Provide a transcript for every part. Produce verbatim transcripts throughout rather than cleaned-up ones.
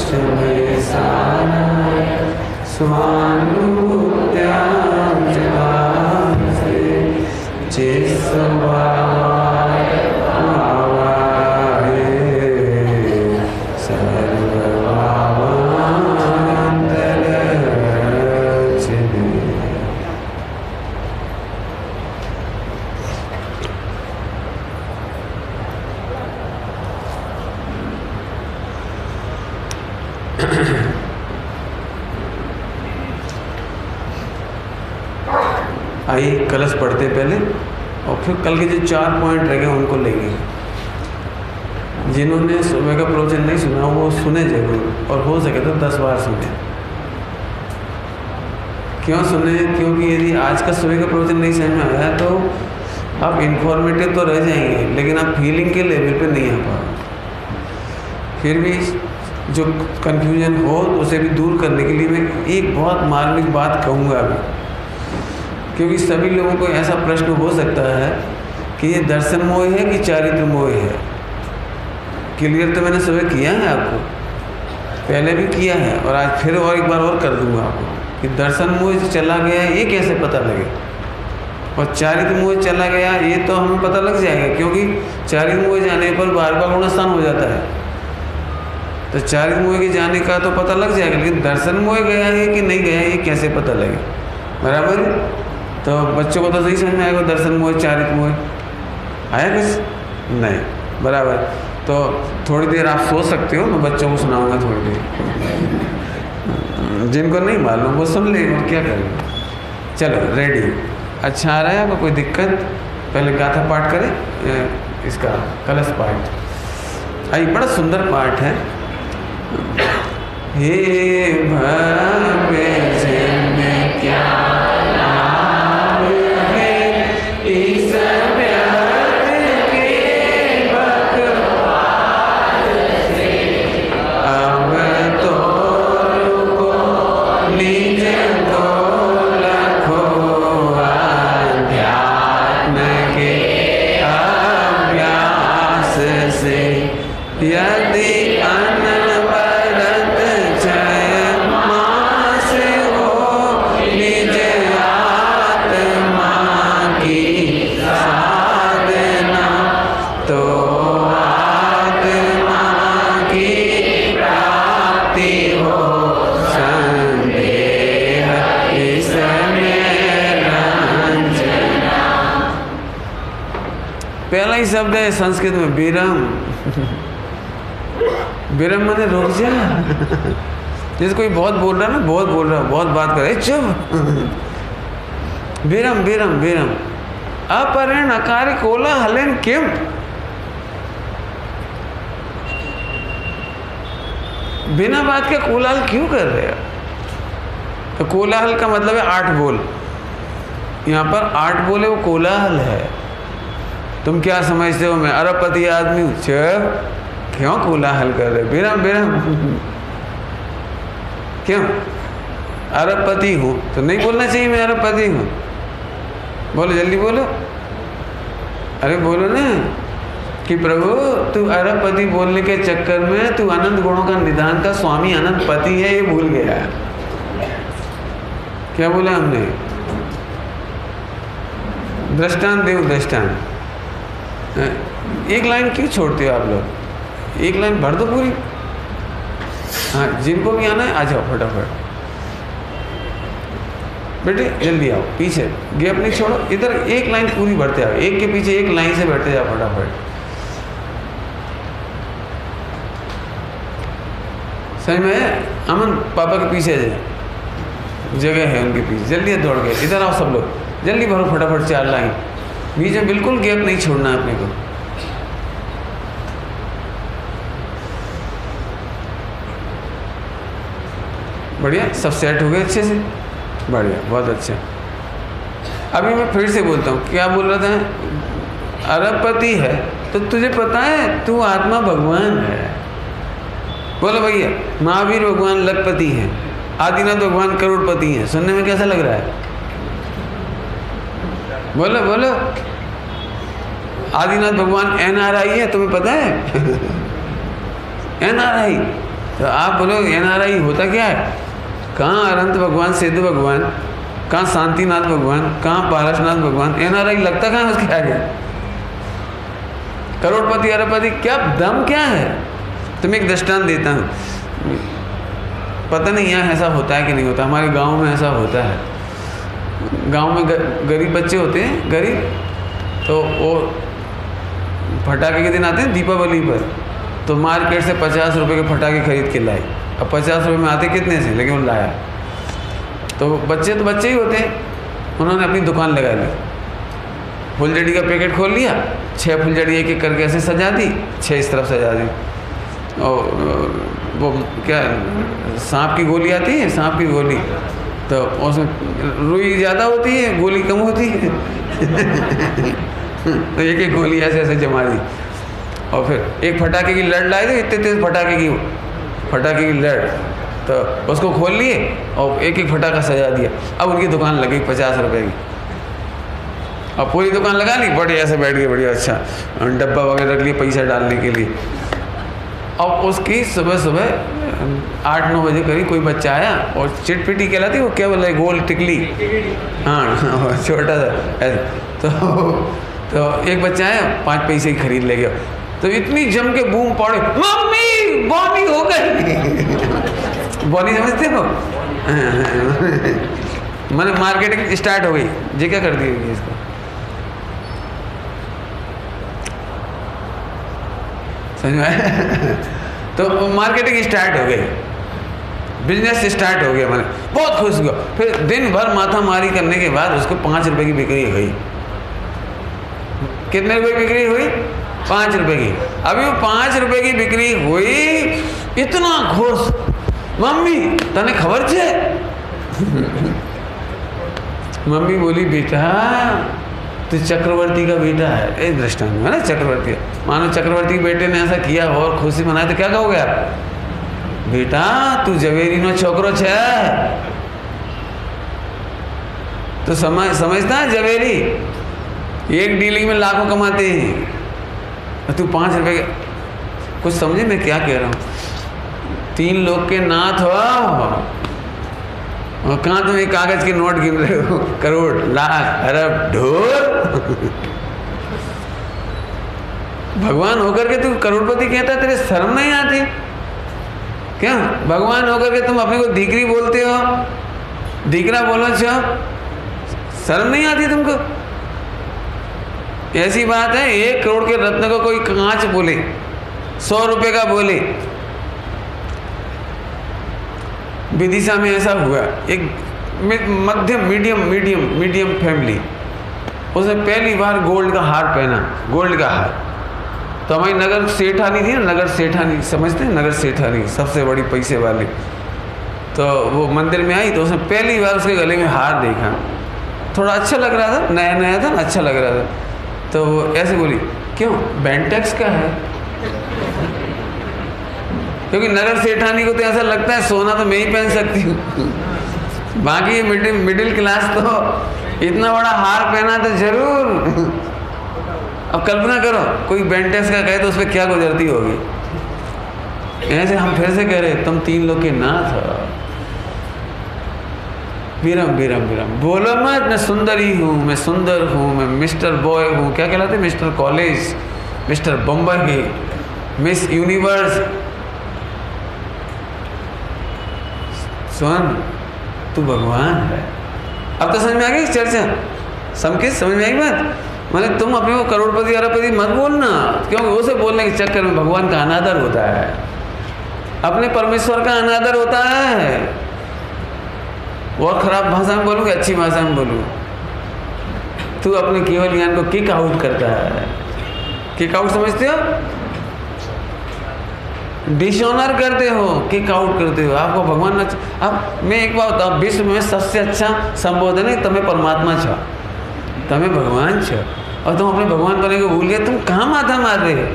लक्ष्मी साराय स्वानुभूत्यां जगामसे चित्सवाय भावाय सर्वभावान्तरचिने। आइए कलश पढ़ते पहले और फिर कल के जो चार पॉइंट रह गए उनको लेंगे। जिन्होंने सुबह का प्रवचन नहीं सुना वो सुने जरूर, और हो सके तो दस बार सुने। क्यों सुने? क्योंकि यदि आज का सुबह का प्रवचन नहीं समझ में आया तो आप इंफॉर्मेटिव तो रह जाएंगे, लेकिन आप फीलिंग के लेवल पे नहीं आ पाओगे। फिर भी जो कन्फ्यूजन हो उसे भी दूर करने के लिए मैं एक बहुत मार्मिक बात कहूँगा अभी, क्योंकि सभी लोगों को ऐसा प्रश्न हो सकता है कि ये दर्शन मोह है कि चारित्र मोह है। क्लियर तो मैंने सुबह किया है आपको, पहले भी किया है और आज फिर और एक बार और कर दूंगा आपको कि दर्शन मोह चला गया ये कैसे पता लगे, और चारित्र मोह चला गया ये तो हमें पता लग जाएगा, क्योंकि चारित्र मोह जाने पर बार बार गुणस्थान हो जाता है। तो चारित्र मोह के जाने का तो पता लग जाएगा, लेकिन दर्शन मोह गया है कि नहीं गया ये कैसे पता लगे? बराबर। तो बच्चों को तो सही समझ में आएगा दर्शन मोह चारित्र मोह आया कुछ नहीं? बराबर। तो थोड़ी देर आप सो सकते हो, मैं बच्चों को सुनाऊंगा थोड़ी देर। जिनको नहीं मालूम वो सुन ले, और क्या करें। चलो रेडी? अच्छा आ रहा है आपको? कोई दिक्कत? पहले गाथा पाठ करें इसका कलश पाठ। आई बड़ा सुंदर पाठ है। हे भव्य जन्म क्या यदि अनवरत जय मास हो निज आत्मा की साधना, तो आत्मा की प्राप्ति हो संदेह इसमें रंजना। पहला ही शब्द है संस्कृत में विरम। विरम माने रुक जा। जैसे कोई बहुत बोल रहा है ना, बहुत बोल रहा है, बहुत बात कर रहा है, चुप। विरम विरम विरम अपरण अकार्य कोलाहलन किम। बिना बात के कोलाहल क्यों कर रहे हो? तो कोलाहल का मतलब है आठ बोल। यहाँ पर आठ बोले वो कोलाहल है। तुम क्या समझते हो मैं अरबपति आदमी हूँ? चुप। क्यों कोलाहल कर रहे? विरम विरम क्यों? अरबपति हूँ तो नहीं बोलना चाहिए मैं अरबपति हूँ? बोलो जल्दी बोलो। अरे बोलो ना कि प्रभु तू अरबपति बोलने के चक्कर में तू अनंत गुणों का निधान का स्वामी अनंत पति है ये भूल गया। क्या बोला हमने? दृष्टांत देव दृष्टांत। एक लाइन क्यों छोड़ते हो आप लोग? एक लाइन भर दो पूरी। हाँ जिनको भी आना है आ जाओ फटाफट। बेटे जल्दी आओ, पीछे गैप नहीं छोड़ो, इधर एक लाइन पूरी भरते आओ, एक के पीछे एक लाइन से बैठते जाओ फटाफट। सही में अमन पापा के पीछे जाए, जगह है उनके पीछे, जल्दी दौड़ गए। इधर आओ सब लोग, जल्दी भरो फटाफट चार लाइन, बीच में बिल्कुल गैप नहीं छोड़ना अपने को। बढ़िया, सब सेट हो गए अच्छे से, बढ़िया, बहुत अच्छा। अभी मैं फिर से बोलता हूँ, क्या बोल रहा था? अरबपति है तो तुझे पता है तू आत्मा भगवान है। बोलो भैया, महावीर भगवान लखपति हैं, आदिनाथ भगवान करोड़पति हैं। सुनने में कैसा लग रहा है? बोलो बोलो। आदिनाथ भगवान एन आर आई है, तुम्हें पता है? एन आर आई तो आप बोलो एन आर आई होता क्या है? कहाँ अनंत भगवान, सेतु भगवान, कहाँ शांतिनाथ भगवान, कहाँ पारसनाथ भगवान, एन आर आई लगता कहाँ है उसके आगे? करोड़पति अरबपति, क्या दम क्या है? तो मैं एक दृष्टांत देता हूँ, पता नहीं यहाँ ऐसा होता है कि नहीं होता, हमारे गांव में ऐसा होता है। गांव में गरीब बच्चे होते हैं, गरीब, तो वो फटाके के दिन आते हैं दीपावली पर, तो मार्केट से पचास रुपए के फटाके खरीद के लाए। अब पचास रुपए में आते कितने से, लेकिन वो लाया। तो बच्चे तो बच्चे ही होते हैं, उन्होंने अपनी दुकान लगा ली, फुलझड़ी का पैकेट खोल लिया, छः फुलझड़ी एक एक करके ऐसे सजा दी, छः इस तरफ सजा दी। और वो क्या सांप की गोली आती है, सांप की गोली, तो उसमें रुई ज़्यादा होती है, गोली कम होती है तो एक एक गोली ऐसे ऐसे जमा दी। और फिर एक फटाके की लड़ लाई थी, इतने तेज फटाके की फटाके की लड़, तो उसको खोल लिए और एक एक फटाका सजा दिया। अब उनकी दुकान लगी पचास रुपए की, अब पूरी दुकान लगा ली, बढ़िया से बैठ गए, बढ़िया अच्छा डब्बा वगैरह रख लिए पैसा डालने के लिए। अब उसकी सुबह सुबह आठ नौ बजे करीब कोई बच्चा आया और चिटपिटी कहलाती, वो क्या बोला है, गोल टिकली, हाँ छोटा सा ऐसा, तो तो एक बच्चा आया, पाँच पैसे की खरीद ले गया। तो इतनी जम के बूम पड़े, मम्मी बॉनी हो गई बॉनी समझते हो मैंने मार्केटिंग स्टार्ट हो गई जी, क्या कर दी इसको। समझ में तो मार्केटिंग स्टार्ट हो गई, बिजनेस स्टार्ट हो गया, मैंने बहुत खुश हुआ। फिर दिन भर माथा मारी करने के बाद उसको पाँच रुपए की बिक्री हुई। कितने रुपए की बिक्री हुई? पाँच रुपए की। अभी वो पाँच रुपए की बिक्री हुई, इतना खुश, मम्मी तने खबर छे मम्मी बोली बेटा तू चक्रवर्ती का बेटा है। ए दृष्टांत है ना, चक्रवर्ती, मानो चक्रवर्ती के बेटे ने ऐसा किया और खुशी मनाए तो क्या कहोगे आप? बेटा तू जवेरी नो छोकरो छे। तो समझ समझता है, जवेरी एक डीलिंग में लाखों कमाते हैं, तू पाँच रुपए के, कुछ समझे मैं क्या कह रहा हूँ? तीन लोग के नाथ हो और कहाँ तुम एक कागज के नोट गिन रहे हो, करोड़ लाख अरब ढोल भगवान होकर के तू करोड़पति कहता है, तेरे शर्म नहीं आती क्या? भगवान होकर के तुम अपने को दीकरी बोलते हो, दीकरा बोलो छो, शर्म नहीं आती तुमको? ऐसी बात है, एक करोड़ के रत्न को कोई कांच बोले, सौ रुपए का बोले। विदिशा में ऐसा हुआ, एक मध्यम मीडियम मीडियम मीडियम फैमिली, उसने पहली बार गोल्ड का हार पहना, गोल्ड का हार। तो हमारी नगर सेठानी थी ना, नगर सेठानी समझते हैं, नगर सेठानी सबसे बड़ी पैसे वाली। तो वो मंदिर में आई तो उसने पहली बार उसके गले में हार देखा, थोड़ा अच्छा लग रहा था, नया नया था ना, अच्छा लग रहा था। तो वो ऐसे बोली, क्यों बेंटेक्स का है? क्योंकि नगर सेठानी को तो ऐसा लगता है सोना तो मैं ही पहन सकती हूँ, बाकी मिडिल मिडिल क्लास तो इतना बड़ा हार पहना तो जरूर। अब कल्पना करो कोई बेंटेक्स का कहे तो उस पर क्या गुजरती होगी। ऐसे हम फिर से कह रहे, तुम तीन लोग के नाथ हो, विरम विरम विरम बोलो मत, मैं सुंदरी हूँ, मैं सुंदर हूँ, मैं मिस्टर बॉय हूँ, क्या कहलाते, mister college, mister Bombay, miss universe. सुन तू भगवान है। अब तो समझ में आ गई चर्चा, समझ समझ में आई बात? मैंने तुम अपने को करोड़पति अरबपति मत बोलना, क्योंकि उसे बोलने के चक्कर में भगवान का अनादर होता है, अपने परमेश्वर का अनादर होता है। और खराब भाषा में बोलूँ कि अच्छी भाषा में बोलूँ, तू अपने केवल ज्ञान को किक आउट करता है। किक आउट समझते हो? डिसऑनर करते हो, किक आउट करते हो। आपको भगवान न, अब मैं एक बात बताऊँ, विश्व में सबसे अच्छा संबोधन है तमें परमात्मा छ, तमें भगवान छ, और तुम अपने भगवान बने को भूल गए, तुम कहाँ माथा मार रहे हो?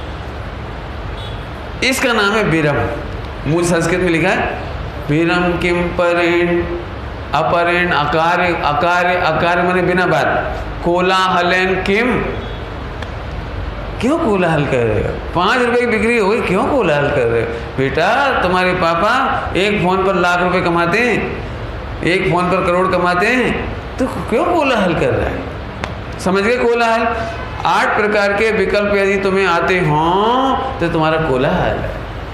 इसका नाम है विरम। मूल संस्कृत में लिखा है विरम किम परेण अपरेण अकार्य, अकार्य अकार्य माने बिना बात, कोलाहलेन किम क्यों कोलाहल कर रहे हो? पाँच रुपए की बिक्री हो गई, क्यों कोलाहल कर रहे हो? बेटा तुम्हारे पापा एक फ़ोन पर लाख रुपए कमाते हैं, एक फ़ोन पर करोड़ कमाते हैं, तो क्यों कोलाहल कर रहा है? समझ गए कोलाहल? आठ प्रकार के विकल्प यदि तुम्हें आते हों तो तुम्हारा कोलाहल है।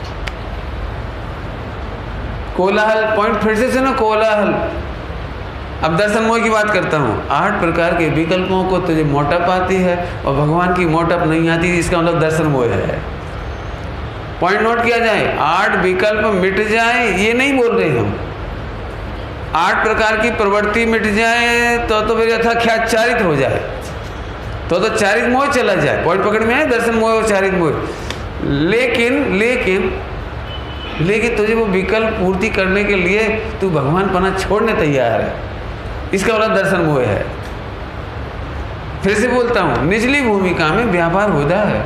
कोलाहल पॉइंट फिर से सुनो, कोलाहल। अब दर्शन मोह की बात करता हूँ। आठ प्रकार के विकल्पों को तुझे मोटप आती है और भगवान की मोटप नहीं आती, इसका मतलब दर्शन मोह है। पॉइंट नोट किया जाए, आठ विकल्प मिट जाए ये नहीं बोल रहे हम। आठ प्रकार की प्रवृत्ति मिट जाए तो तो फिर यथाख्यात चारित हो जाए, तो तो चारित मोह चला जाए। पॉइंट पकड़ में आए, दर्शन मोह और चारित मोह। लेकिन लेकिन लेकिन तुझे वो विकल्प पूर्ति करने के लिए तू भगवान पना छोड़ने तैयार है, इसका मतलब दर्शन मोह है। फिर से बोलता हूं, निचली भूमिका में व्यापार होता है,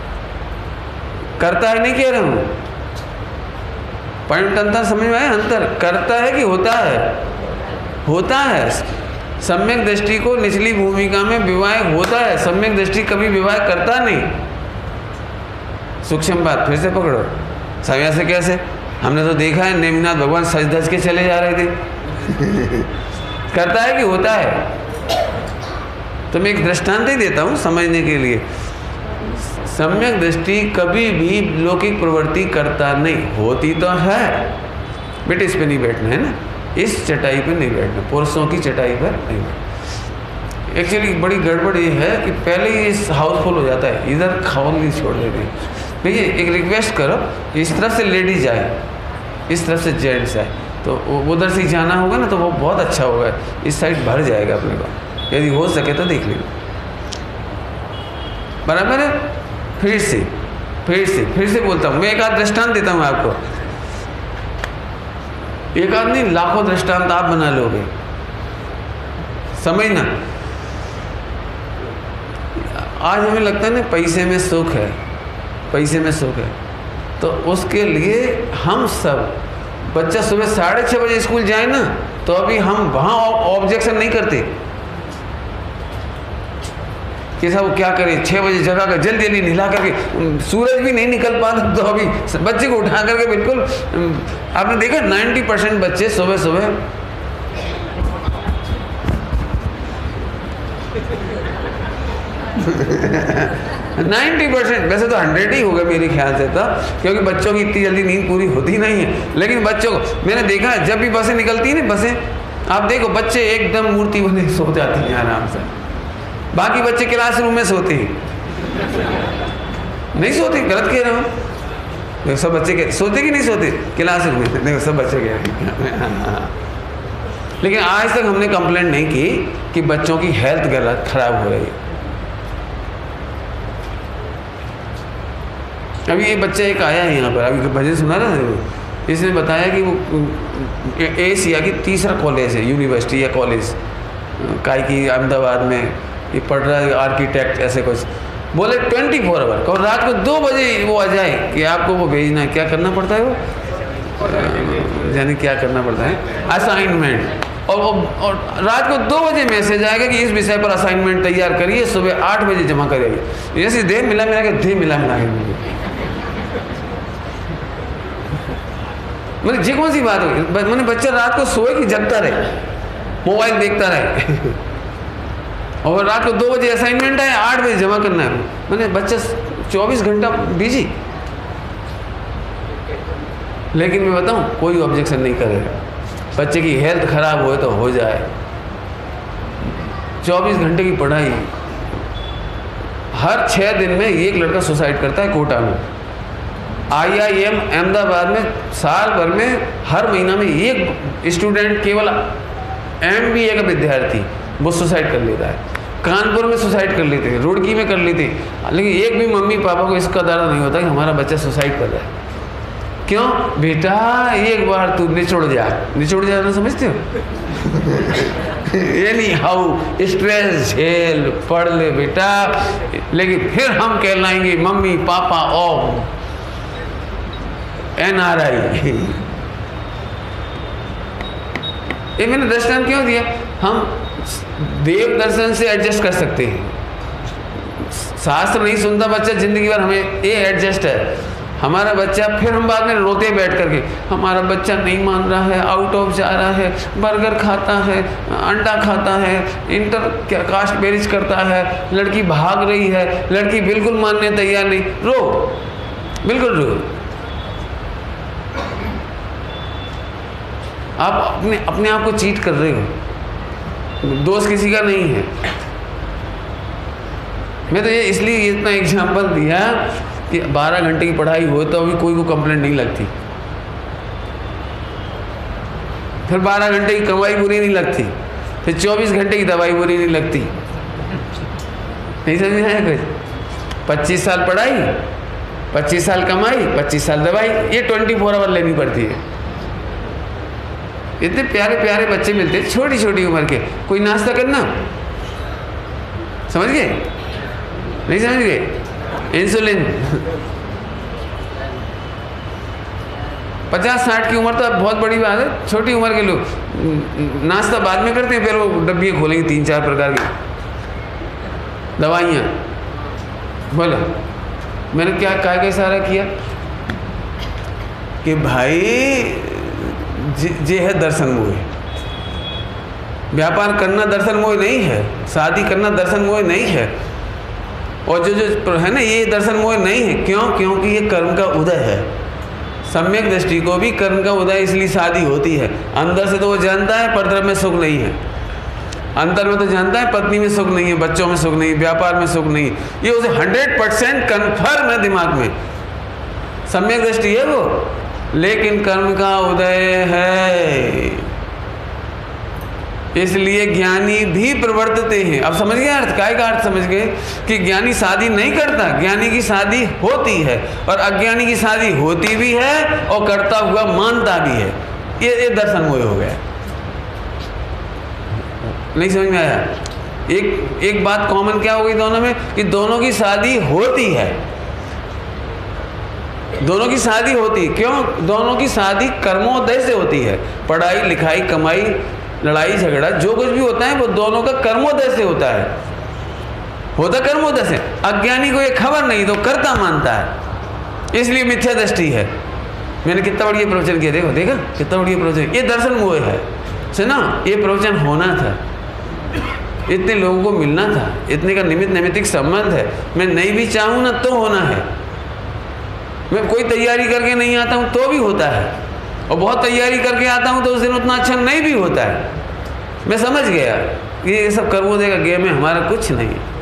करता है नहीं कह रहा हूं। पॉइंट अंतर समझ में आया? अंतर करता है कि होता है? होता है। सम्यक दृष्टि को निचली भूमिका में विवाह होता है, सम्यक दृष्टि कभी विवाह करता नहीं। सूक्ष्म बात फिर से पकड़ो। समय से कैसे? हमने तो देखा है नेमिनाथ भगवान सज धज के चले जा रहे थे। करता है कि होता है? तो मैं एक दृष्टांत ही देता हूँ समझने के लिए। सम्यक दृष्टि कभी भी लौकिक प्रवृत्ति करता नहीं, होती तो है। बेटे इस पे नहीं बैठना है ना, इस चटाई पे नहीं बैठना, पुरुषों की चटाई पर नहीं बैठना। एक्चुअली बड़ी गड़बड़ ये है कि पहले ही इस हाउसफुल हो जाता है, इधर खाओ नहीं छोड़ देते हैं। भैया एक रिक्वेस्ट करो, इस तरफ से लेडीज आए, इस तरफ से जेंट्स आए, तो उधर से जाना होगा ना तो वो बहुत अच्छा होगा। इस साइड भर जाएगा अपने को, यदि हो सके तो देख लेना। बराबर है? फिर से फिर से फिर से बोलता हूँ, मैं एक आध दृष्टांत देता हूँ आपको। एक आध नहीं, लाखों दृष्टांत आप बना लोगे, समझना। आज हमें लगता है ना पैसे में सुख है, पैसे में सुख है, तो उसके लिए हम सब, बच्चा सुबह साढ़े छः बजे स्कूल जाए ना तो अभी हम वहाँ ऑब्जेक्शन नहीं करते कि साहब क्या करें, छः बजे जगह कर जल्दी जल्दी नहला करके, सूरज भी नहीं निकल पाता तो अभी बच्चे को उठा करके, बिल्कुल आपने देखा नब्बे परसेंट बच्चे सुबह सुबह नाइन्टी परसेंट, वैसे तो हंड्रेड ही होगा मेरे ख्याल से तो, क्योंकि बच्चों की इतनी जल्दी नींद पूरी होती नहीं है। लेकिन बच्चों को मैंने देखा है, जब भी बसें निकलती हैं ना, बसें आप देखो बच्चे एकदम मूर्ति बने सो जाती हैं आराम से। बाकी बच्चे क्लासरूम में सोते हैं, नहीं सोते, गलत कह रहा हूँ। देखो सब बच्चे के सोते कि नहीं सोते क्लासरूम में, देखो सब बच्चे कह रहे हैं। लेकिन आज तक हमने कंप्लेंट नहीं की कि बच्चों की हेल्थ गलत खराब हो रही है। अभी ये बच्चा एक आया है यहाँ पर, अभी भजन सुना रहा है, इसने बताया कि वो एशिया की तीसरा कॉलेज है, यूनिवर्सिटी या कॉलेज काय की अहमदाबाद में, ये पढ़ रहा है आर्किटेक्ट ऐसे कुछ। बोले ट्वेंटी फोर आवर और रात को दो बजे वो आ जाए कि आपको वो भेजना है। क्या करना पड़ता है वो, यानी क्या करना पड़ता है, असाइनमेंट। और वो और रात को दो बजे मैसेज आएगा कि इस विषय पर असाइनमेंट तैयार करिए, सुबह आठ बजे जमा करिए। जैसे दे मिला मिला के दे मिला मिला के मतलब जी कौन सी बात होगी। मैंने बच्चा रात को सोए कि जगता रहे, मोबाइल देखता रहे और रात को दो बजे असाइनमेंट है, आठ बजे जमा करना है। मैंने बच्चा चौबीस घंटा बिजी। लेकिन मैं बताऊं, कोई ऑब्जेक्शन नहीं करेगा। बच्चे की हेल्थ खराब हो तो हो जाए, चौबीस घंटे की पढ़ाई। हर छः दिन में एक लड़का सुसाइड करता है कोटा में। आई आई एम अहमदाबाद में साल भर में हर महीना में एक स्टूडेंट, केवल एम बी ए का विद्यार्थी, वो सुसाइड कर लेता है। कानपुर में सुसाइड कर लेते हैं, रुड़की में कर लेते हैं। लेकिन एक भी मम्मी पापा को इसका दर्द नहीं होता कि हमारा बच्चा सुसाइड कर रहा है। क्यों? बेटा एक बार तू निचोड़ जा, निचोड़ जाना समझते हो? ये नहीं हाउ स्ट्रेस झेल, पढ़ ले बेटा, लेकिन फिर हम कहलाएंगे मम्मी पापा और एन आर आई। ये मैंने दृष्टांत क्यों दिया? हम देव दर्शन से एडजस्ट कर सकते हैं, शास्त्र नहीं सुनता बच्चा जिंदगी भर, हमें ये एडजस्ट है हमारा बच्चा, फिर हम बाद में रोते बैठ करके हमारा बच्चा नहीं मान रहा है, आउट ऑफ जा रहा है, बर्गर खाता है, अंडा खाता है, इंटर क्या कास्ट मैरिज करता है, लड़की भाग रही है, लड़की बिल्कुल मानने तैयार नहीं, रो, बिल्कुल रो। आप अपने अपने आप को चीट कर रहे हो, दोस्त किसी का नहीं है। मैं तो ये इसलिए इतना एग्जाम्पल दिया कि बारह घंटे की पढ़ाई हो तो अभी कोई को कंप्लेंट नहीं लगती, फिर बारह घंटे की कमाई बुरी नहीं लगती, फिर चौबीस घंटे की दवाई बुरी नहीं लगती। नहीं समझ में आया कुछ? पच्चीस साल पढ़ाई, पच्चीस साल कमाई, पच्चीस साल दवाई, ये ट्वेंटी फोर आवर लेनी पड़ती है। इतने प्यारे प्यारे बच्चे मिलते हैं छोटी छोटी उम्र के, कोई नाश्ता करना, समझ गए? नहीं समझ गए? इंसुलिन पचास साठ की उम्र तो अब बहुत बड़ी बात है, छोटी उम्र के लोग नाश्ता बाद में करते हैं, फिर वो डब्बी खोलेंगे तीन चार प्रकार की दवाइयाँ। बोलो मैंने क्या क्या का इशारा किया कि भाई जे है दर्शन मोह, व्यापार करना दर्शन मोह नहीं है, शादी करना दर्शन मोह नहीं है, और जो जो है ना ये दर्शन मोह नहीं है। क्यों? क्योंकि ये कर्म का उदय है। सम्यक दृष्टि को भी कर्म का उदय इसलिए शादी होती है। अंदर से तो वो जानता है परद्रव्य में सुख नहीं है, अंतर में तो जानता है पत्नी में सुख नहीं है, बच्चों में सुख नहीं है, व्यापार में सुख नहीं है, ये उसे हंड्रेड परसेंट कन्फर्म है दिमाग में, सम्यक दृष्टि है वो, लेकिन कर्म का उदय है, इसलिए ज्ञानी भी प्रवर्तते हैं। अब समझ गए अर्थ? काय का अर्थ समझ गए कि ज्ञानी शादी नहीं करता, ज्ञानी की शादी होती है, और अज्ञानी की शादी होती भी है और करता हुआ मानता भी है। ये ये दर्शन मोह हो गया। नहीं समझ में आया? एक एक बात कॉमन क्या हो गई दोनों में कि दोनों की शादी होती है, दोनों की शादी होती है। क्यों? दोनों की शादी कर्मोदय से होती है। पढ़ाई लिखाई कमाई लड़ाई झगड़ा जो कुछ भी होता है वो दोनों का कर्मोदय से होता है, होता कर्मोदय से। अज्ञानी को ये खबर नहीं तो करता मानता है, इसलिए मिथ्या दृष्टि है। मैंने कितना बढ़िया प्रवचन किया, देखो देखा कितना बढ़िया प्रवचन। ये दर्शन मोह है, सुना? ये प्रवचन होना था, इतने लोगों को मिलना था, इतने का निमित्त नैमित्तिक संबंध है। मैं नहीं भी चाहूँ ना तो होना है, मैं कोई तैयारी करके नहीं आता हूँ तो भी होता है, और बहुत तैयारी करके आता हूँ तो उस दिन उतना अच्छा नहीं भी होता है। मैं समझ गया कि ये सब कर्मोदय का गेम है, हमारा कुछ नहीं है।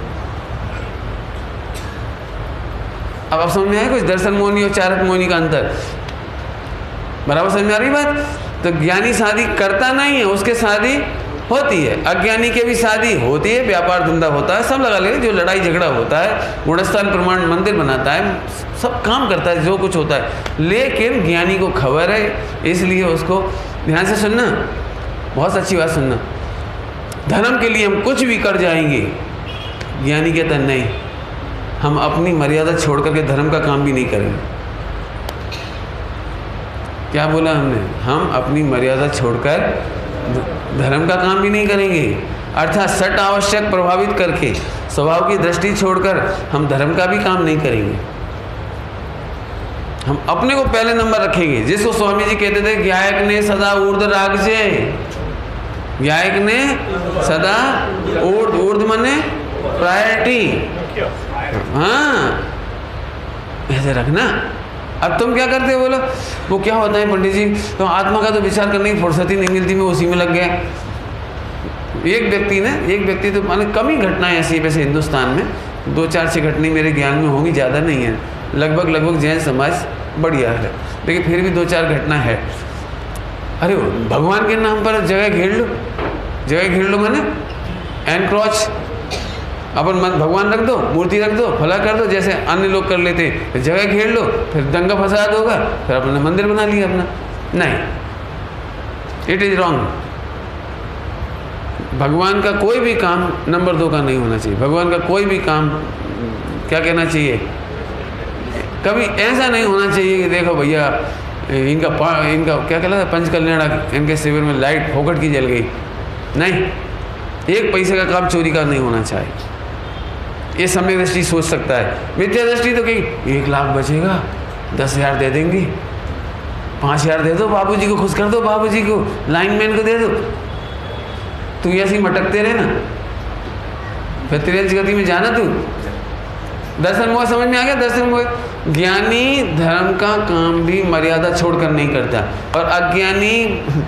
अब आप समझ में आए कुछ दर्शन मोहिनी और चारक मोहिनी का अंतर? बराबर समझ में आ रही बात? तो ज्ञानी शादी करता नहीं है, उसके शादी होती है। अज्ञानी के भी शादी होती है, व्यापार धंधा होता है, सब लगा ले, जो लड़ाई झगड़ा होता है, गुणस्थान प्रमाण मंदिर बनाता है, सब काम करता है, जो कुछ होता है। लेकिन ज्ञानी को खबर है, इसलिए उसको ध्यान से सुनना, बहुत अच्छी बात सुनना। धर्म के लिए हम कुछ भी कर जाएंगे, ज्ञानी कहता नहीं, हम अपनी मर्यादा छोड़ करके धर्म का काम भी नहीं करेंगे। क्या बोला हमने? हम अपनी मर्यादा छोड़कर धर्म का काम भी नहीं करेंगे, अर्थात सट आवश्यक प्रभावित करके स्वभाव की दृष्टि छोड़कर हम धर्म का भी काम नहीं करेंगे। हम अपने को पहले नंबर रखेंगे, जिसको स्वामी जी कहते थे ज्ञायक ने सदा ऊर्ध्व रागजे, ज्ञायक ने सदा ऊर्ध्व, ऊर्ध्व माने प्रायोरिटी। हाँ ऐसे रखना। अब तुम क्या करते हो? बोलो वो क्या होता है पंडित जी, तो आत्मा का तो विचार करने की फुर्सत ही नहीं मिलती, मैं उसी में लग गया। एक व्यक्ति ने एक व्यक्ति तो माने कम ही घटनाएं ऐसी वैसे हिंदुस्तान में, दो चार छः घटनाएं मेरे ज्ञान में होंगी, ज़्यादा नहीं है। लगभग लगभग जैन समाज बढ़िया है, लेकिन फिर भी दो चार घटना है। अरे भगवान के नाम पर जगह घेर लो, जगह घेर लो माने एनक्रोच, अपन मन भगवान रख दो, मूर्ति रख दो, फला कर दो, जैसे अन्य लोग कर लेते हैं। जगह घेर लो, फिर दंगा फसाद होगा, फिर अपने मंदिर बना लिया अपना। नहीं, इट इज रॉन्ग। भगवान का कोई भी काम नंबर दो का नहीं होना चाहिए। भगवान का कोई भी काम क्या कहना चाहिए, कभी ऐसा नहीं होना चाहिए कि देखो भैया इनका इनका क्या कहता है पंच कल्याण, इनके शिविर में लाइट फोकट की जल गई। नहीं, एक पैसे का काम चोरी का नहीं होना चाहिए, ये सम्यक दृष्टि सोच सकता है। मिथ्या दृष्टि तो कहीं एक लाख बचेगा, दस हजार दे देंगे, पाँच हजार दे दो, बाबूजी को खुश कर दो, बाबूजी को, लाइनमैन को दे दो। तू ऐसे ही मटकते रहे ना, फिर तेरे गति में जाना तू। दर्शन मोह समझ में आ गया? दर्शन मोह। ज्ञानी धर्म का काम भी मर्यादा छोड़कर नहीं करता, और अज्ञानी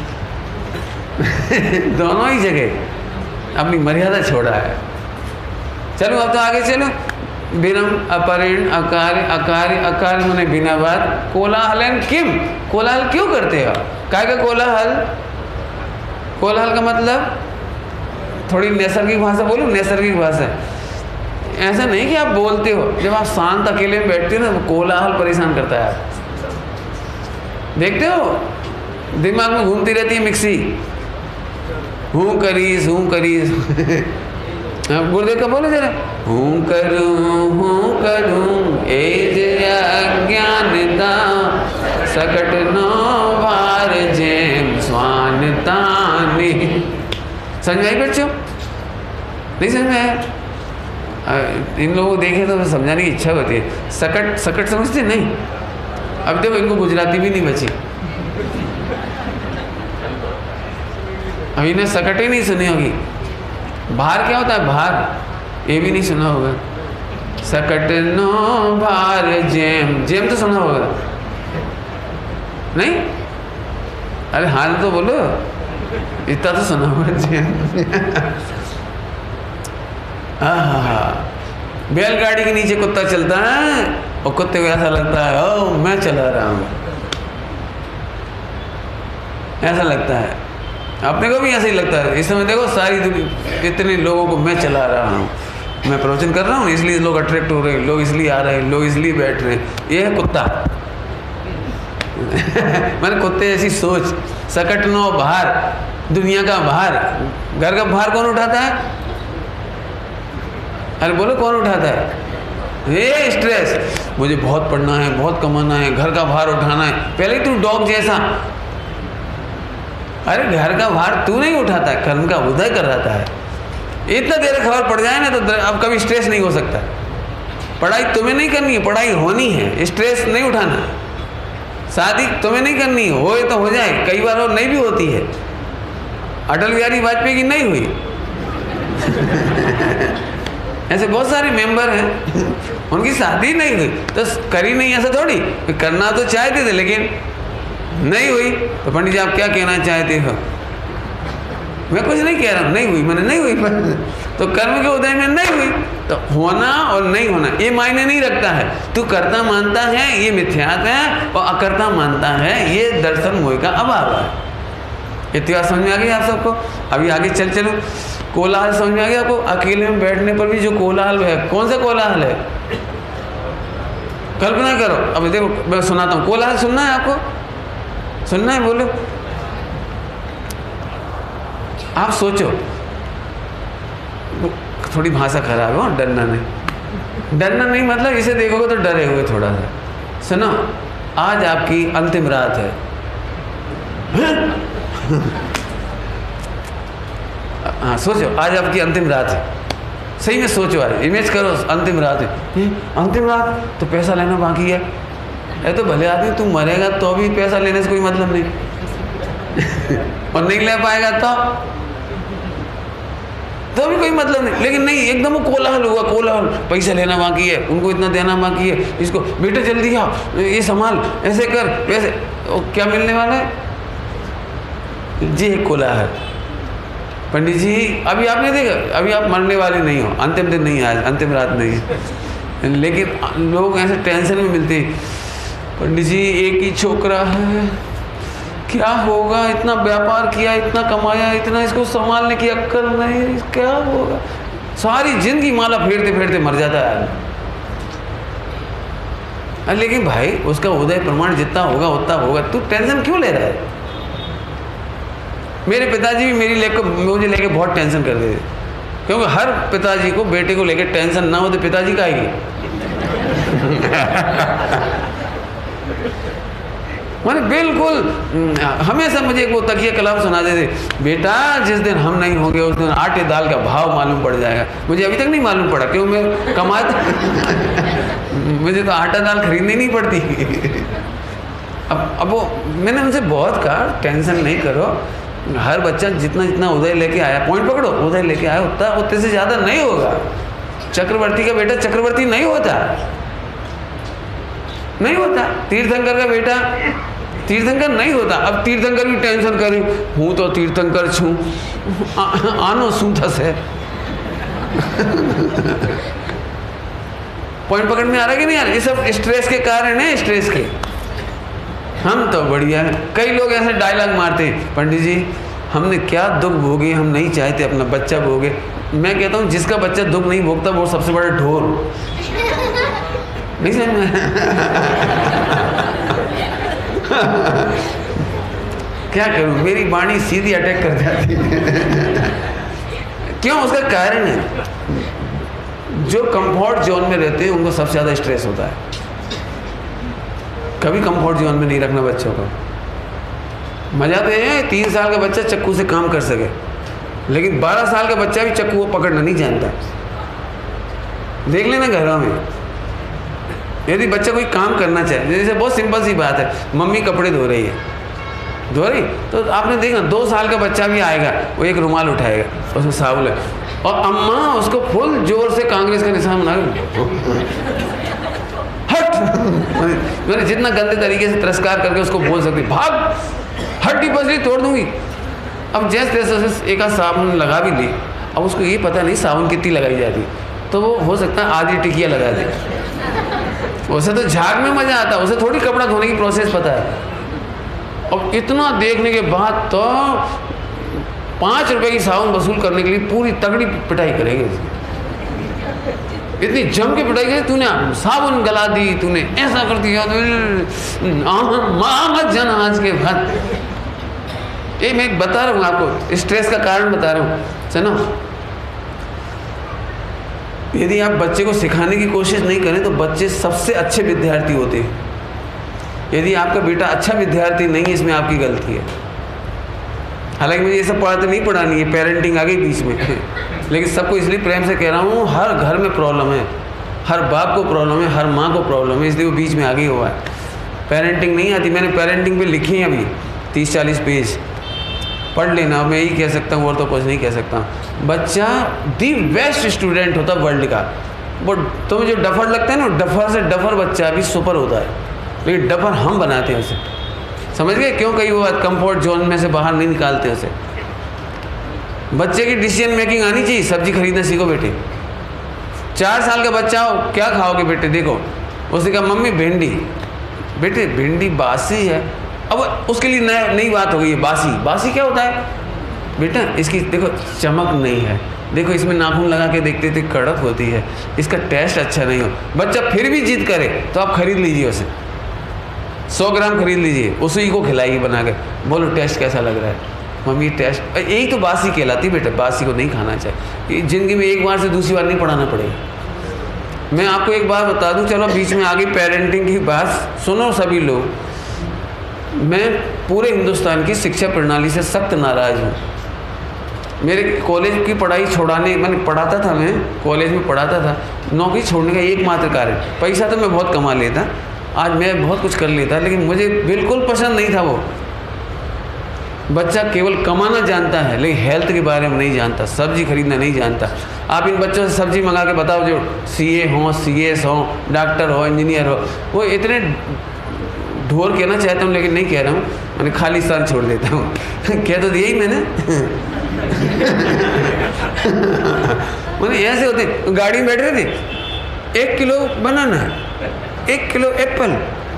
दोनों ही जगह अपनी मर्यादा छोड़ा है। चलो अब तो आगे चलो। विनम अपरिण अकार्य, अकार्य अकार्य मने बिना बात। कोलाहलन किम, कोलाहल क्यों करते हो? काय का कोलाहल? कोलाहल का मतलब थोड़ी नैसर्गिक भाषा बोलो, नैसर्गिक भाषा। ऐसा नहीं कि आप बोलते हो, जब आप शांत अकेले में बैठते हो ना, वो कोलाहल परेशान करता है। आप देखते हो दिमाग में घूमती रहती है मिक्सी, हूँ करीस हूँ करीस गुरुदेव का बोले जरा, हूँ करूँ हूँ करूँ एज अज्ञानता, सकट नो भार जेम स्वानता नहीं। समझ आई बच्चों? नहीं समझ में आया? इन लोगों को देखे तो समझाने की इच्छा होती है। सकट, सकट समझते नहीं? अब देखो इनको गुजराती भी नहीं बची, अब इन्हें सकट ही नहीं सुनी होगी। भार क्या होता है? भार, ये भी नहीं सुना होगा। सकट नो भार जेम, जेम तो सुना होगा नहीं? अरे हाल तो बोलो, इतना तो सुना होगा जेम। हाँ, बैलगाड़ी के नीचे कुत्ता चलता है और कुत्ते को ऐसा लगता है ओ मैं चला रहा हूँ, ऐसा लगता है। अपने को भी ऐसा ही लगता है। इस समय देखो सारी दुनिया, इतने लोगों को मैं चला रहा हूँ, मैं प्रवचन कर रहा हूँ, इसलिए लोग अट्रैक्ट हो रहे हैं, लोग इसलिए आ रहे हैं, लोग इसलिए बैठ रहे हैं। ये है कुत्ता। मैंने कुत्ते ऐसी सोच। सकट नो भार, दुनिया का भार, घर का भार कौन उठाता है? अरे बोलो कौन उठाता है? ये स्ट्रेस, मुझे बहुत पढ़ना है, बहुत कमाना है, घर का भार उठाना है। पहले तू डॉग जैसा। अरे घर का भार तू नहीं उठाता है, कर्म का उदय कर रहा है। इतना देर खबर पड़ जाए ना तो अब कभी स्ट्रेस नहीं हो सकता। पढ़ाई तुम्हें नहीं करनी है, पढ़ाई होनी है, स्ट्रेस नहीं उठाना। शादी तुम्हें नहीं करनी है, हो तो हो जाए, कई बार और नहीं भी होती है। अटल बिहारी वाजपेयी की नहीं हुई। ऐसे बहुत सारे मेंबर हैं, उनकी शादी नहीं हुई तो करी नहीं, ऐसा थोड़ी। करना तो चाहते थे लेकिन नहीं हुई। तो पंडित जी आप क्या कहना चाहते हो? मैं कुछ नहीं कह रहा हूँ, नहीं हुई मैंने, नहीं हुई। तो कर्म के उदय में नहीं हुई, तो होना और नहीं होना ये मायने नहीं रखता है। तू करता मानता है ये मिथ्यात्व है, और अकर्ता मानता है ये दर्शन मोह का अभाव है। इतिहास समझ में आ गया आप सबको? अभी आगे चल चलो। कोलाहल समझ में आ गया आपको? अकेले में बैठने पर भी जो कोलाहल है, कौन सा कोलाहल है? कल्पना करो। अब देखो मैं सुनाता हूँ। कोलाहल सुनना है आपको? सुनना है? बोलो। आप सोचो, थोड़ी भाषा खराब हो, डरना नहीं। डरना नहीं मतलब इसे देखोगे तो डरे हुए थोड़ा सा। सुनो, आज आपकी अंतिम रात है। हाँ सोचो, आज आपकी अंतिम रात है। सही में सोचो, आज इमेज करो अंतिम रात है। अंतिम रात तो पैसा लेना बाकी है। ये तो भले आदमी तू मरेगा तो भी पैसा लेने से कोई मतलब नहीं। और नहीं ले पाएगा तो तो भी कोई मतलब नहीं। लेकिन नहीं, एकदम वो कोलाहल हुआ, कोलाहल, पैसा लेना बाकी है, उनको इतना देना बाकी है, इसको बेटे जल्दी आ, ये संभाल, ऐसे कर, वैसे। क्या मिलने वाला है? जी एक कोलाहल। पंडित जी अभी आपने देखा, अभी आप मरने वाले नहीं हो, अंतिम दिन नहीं है, आज अंतिम रात नहीं है, लेकिन लोग ऐसे टेंशन में मिलते हैं। पंडित जी एक ही छोकरा है, क्या होगा? इतना व्यापार किया, इतना कमाया, इतना इसको संभालने की अक्कल नहीं, क्या होगा? सारी जिंदगी माला फेरते फेरते मर जाता है। लेकिन भाई उसका उदय प्रमाण जितना होगा उतना होगा, तू टेंशन क्यों ले रहा है? मेरे पिताजी भी मेरी लेकर मुझे लेके बहुत टेंशन कर रहे थे, क्योंकि हर पिताजी को बेटे को लेकर टेंशन ना हो तो पिताजी का आएगी। मैंने बिल्कुल हमेशा मुझे वो तकिया कलाम सुना देते, बेटा जिस दिन हम नहीं होंगे उस दिन आटे दाल का भाव मालूम पड़ जाएगा। मुझे अभी तक नहीं मालूम पड़ा, क्यों? मैं कमाता मुझे तो आटा दाल खरीदनी नहीं पड़ती। अब अब वो मैंने उनसे बहुत कहा, टेंशन नहीं करो, हर बच्चा जितना जितना उदय लेके आया, पॉइंट पकड़ो, उदय लेके आया उतना उतने से ज़्यादा नहीं होगा। चक्रवर्ती का बेटा चक्रवर्ती नहीं होता, नहीं होता। तीर्थंकर का बेटा तीर्थंकर नहीं होता। अब तीर्थंकर भी टेंशन करे, हूँ तो तीर्थंकर छूँ, आनो सूथा से। पॉइंट पकड़ में आ रहा है कि नहीं आ रहा? ये सब स्ट्रेस के कारण है, स्ट्रेस के। हम तो बढ़िया है। कई लोग ऐसे डायलॉग मारते हैं, पंडित जी हमने क्या दुख भोगे, हम नहीं चाहते अपना बच्चा भोगे। मैं कहता हूँ जिसका बच्चा दुख नहीं भोगता वो सबसे बड़ा ढोल। नहीं समझ में? क्या करूँ, मेरी वाणी सीधी अटैक कर जाती है। क्यों? उसका कारण है, जो कंफर्ट जोन में रहते हैं उनको सबसे ज़्यादा स्ट्रेस होता है। कभी कंफर्ट जोन में नहीं रखना बच्चों को। मजा तो है तीन साल का बच्चा चक्कू से काम कर सके, लेकिन बारह साल का बच्चा भी चक्कू को पकड़ना नहीं जानता। देख लेना घरों में, यदि बच्चा कोई काम करना चाहे, जैसे बहुत सिंपल सी बात है, मम्मी कपड़े धो रही है, धो रही तो आपने देखना दो साल का बच्चा भी आएगा, वो एक रुमाल उठाएगा, उसमें साबुन है, और अम्मा उसको फुल जोर से कांग्रेस का निशान बना हट। मैंने जितना गंदे तरीके से तिरस्कार करके उसको बोल सकती, भाग, हड्डी पसली तोड़ दूंगी। अब जैसे तैसे एक आध साबुन लगा भी ली, अब उसको ये पता नहीं साबुन कितनी लगाई जाती, तो वो हो सकता है आधी टिकिया लगा दे। उसे तो झाग में मजा आता है, उसे थोड़ी कपड़ा धोने की प्रोसेस पता है। अब इतना देखने के बाद तो पाँच रुपए की साबुन वसूल करने के लिए पूरी तगड़ी पिटाई करेंगे, इतनी जम के पिटाई करेगी, तूने साबुन गला दी, तूने ऐसा कर दिया, मत जाना आज के बाद। ये मैं बता रहा हूँ आपको, स्ट्रेस का कारण बता रहा हूँ, सुनो। यदि आप बच्चे को सिखाने की कोशिश नहीं करें तो बच्चे सबसे अच्छे विद्यार्थी होते हैं। यदि आपका बेटा अच्छा विद्यार्थी नहीं है, इसमें आपकी गलती है। हालांकि मुझे ये सब पढ़ाते नहीं पढ़ानी है, पेरेंटिंग आ गई बीच में, लेकिन सबको इसलिए प्रेम से कह रहा हूँ, हर घर में प्रॉब्लम है, हर बाप को प्रॉब्लम है, हर माँ को प्रॉब्लम है, इसलिए वो बीच में आ गई हुआ है। पेरेंटिंग नहीं आती, मैंने पेरेंटिंग पे लिखी है अभी तीस चालीस पेज, पढ़ लेना। मैं यही कह सकता हूँ और तो कुछ नहीं कह सकता। बच्चा दी बेस्ट स्टूडेंट होता है वर्ल्ड का। वो तुम्हें जो डफर लगता है ना, डफर से डफर बच्चा भी सुपर होता है, लेकिन डफर हम बनाते हैं उसे। समझ गए क्यों? कई वो बात कंफर्ट जोन में से बाहर नहीं निकालते उसे। बच्चे की डिसीजन मेकिंग आनी चाहिए। सब्जी खरीदना सीखो बेटे। चार साल का बच्चा हो, क्या खाओगे बेटे? देखो, उसने कहा मम्मी भिंडी। बेटे भिंडी बासी है। अब उसके लिए नया नई बात हो गई है, बासी। बासी क्या होता है बेटा? इसकी देखो चमक नहीं है, देखो इसमें नाखून लगा के देखते थे कड़क होती है, इसका टेस्ट अच्छा नहीं हो। बच्चा फिर भी जिद करे तो आप खरीद लीजिए उसे, सौ ग्राम खरीद लीजिए, उसी को खिलाइए बना के, बोलो टेस्ट कैसा लग रहा है? मम्मी टेस्ट, यही तो बासी कहलाती है बेटा। बासी को नहीं खाना चाहिए। ज़िंदगी में एक बार से दूसरी बार नहीं पढ़ाना पड़ेगा। मैं आपको एक बात बता दूं, चलो बीच में आ गई पेरेंटिंग की बात, सुनो सभी लोग। मैं पूरे हिंदुस्तान की शिक्षा प्रणाली से सख्त नाराज़ हूँ। मेरे कॉलेज की पढ़ाई छोड़ाने, मैंने पढ़ाता था, मैं कॉलेज में पढ़ाता था, नौकरी छोड़ने का एकमात्र कारण, पैसा तो मैं बहुत कमा लेता, आज मैं बहुत कुछ कर लेता, लेकिन मुझे बिल्कुल पसंद नहीं था वो। बच्चा केवल कमाना जानता है, लेकिन हेल्थ के बारे में नहीं जानता, सब्जी खरीदना नहीं जानता। आप इन बच्चों से सब्जी मंगा के बताओ, जो सीए हों, सीएस हों, डॉक्टर हो, इंजीनियर हो, वो इतने ढोर कहना चाहता हूँ लेकिन नहीं कह रहा हूँ, मैंने खाली स्थान छोड़ देता हूँ। कह तो दिया ही मैंने। मैंने ऐसे होते, गाड़ी में बैठ रहे थे, एक किलो बनाना, एक किलो एप्पल।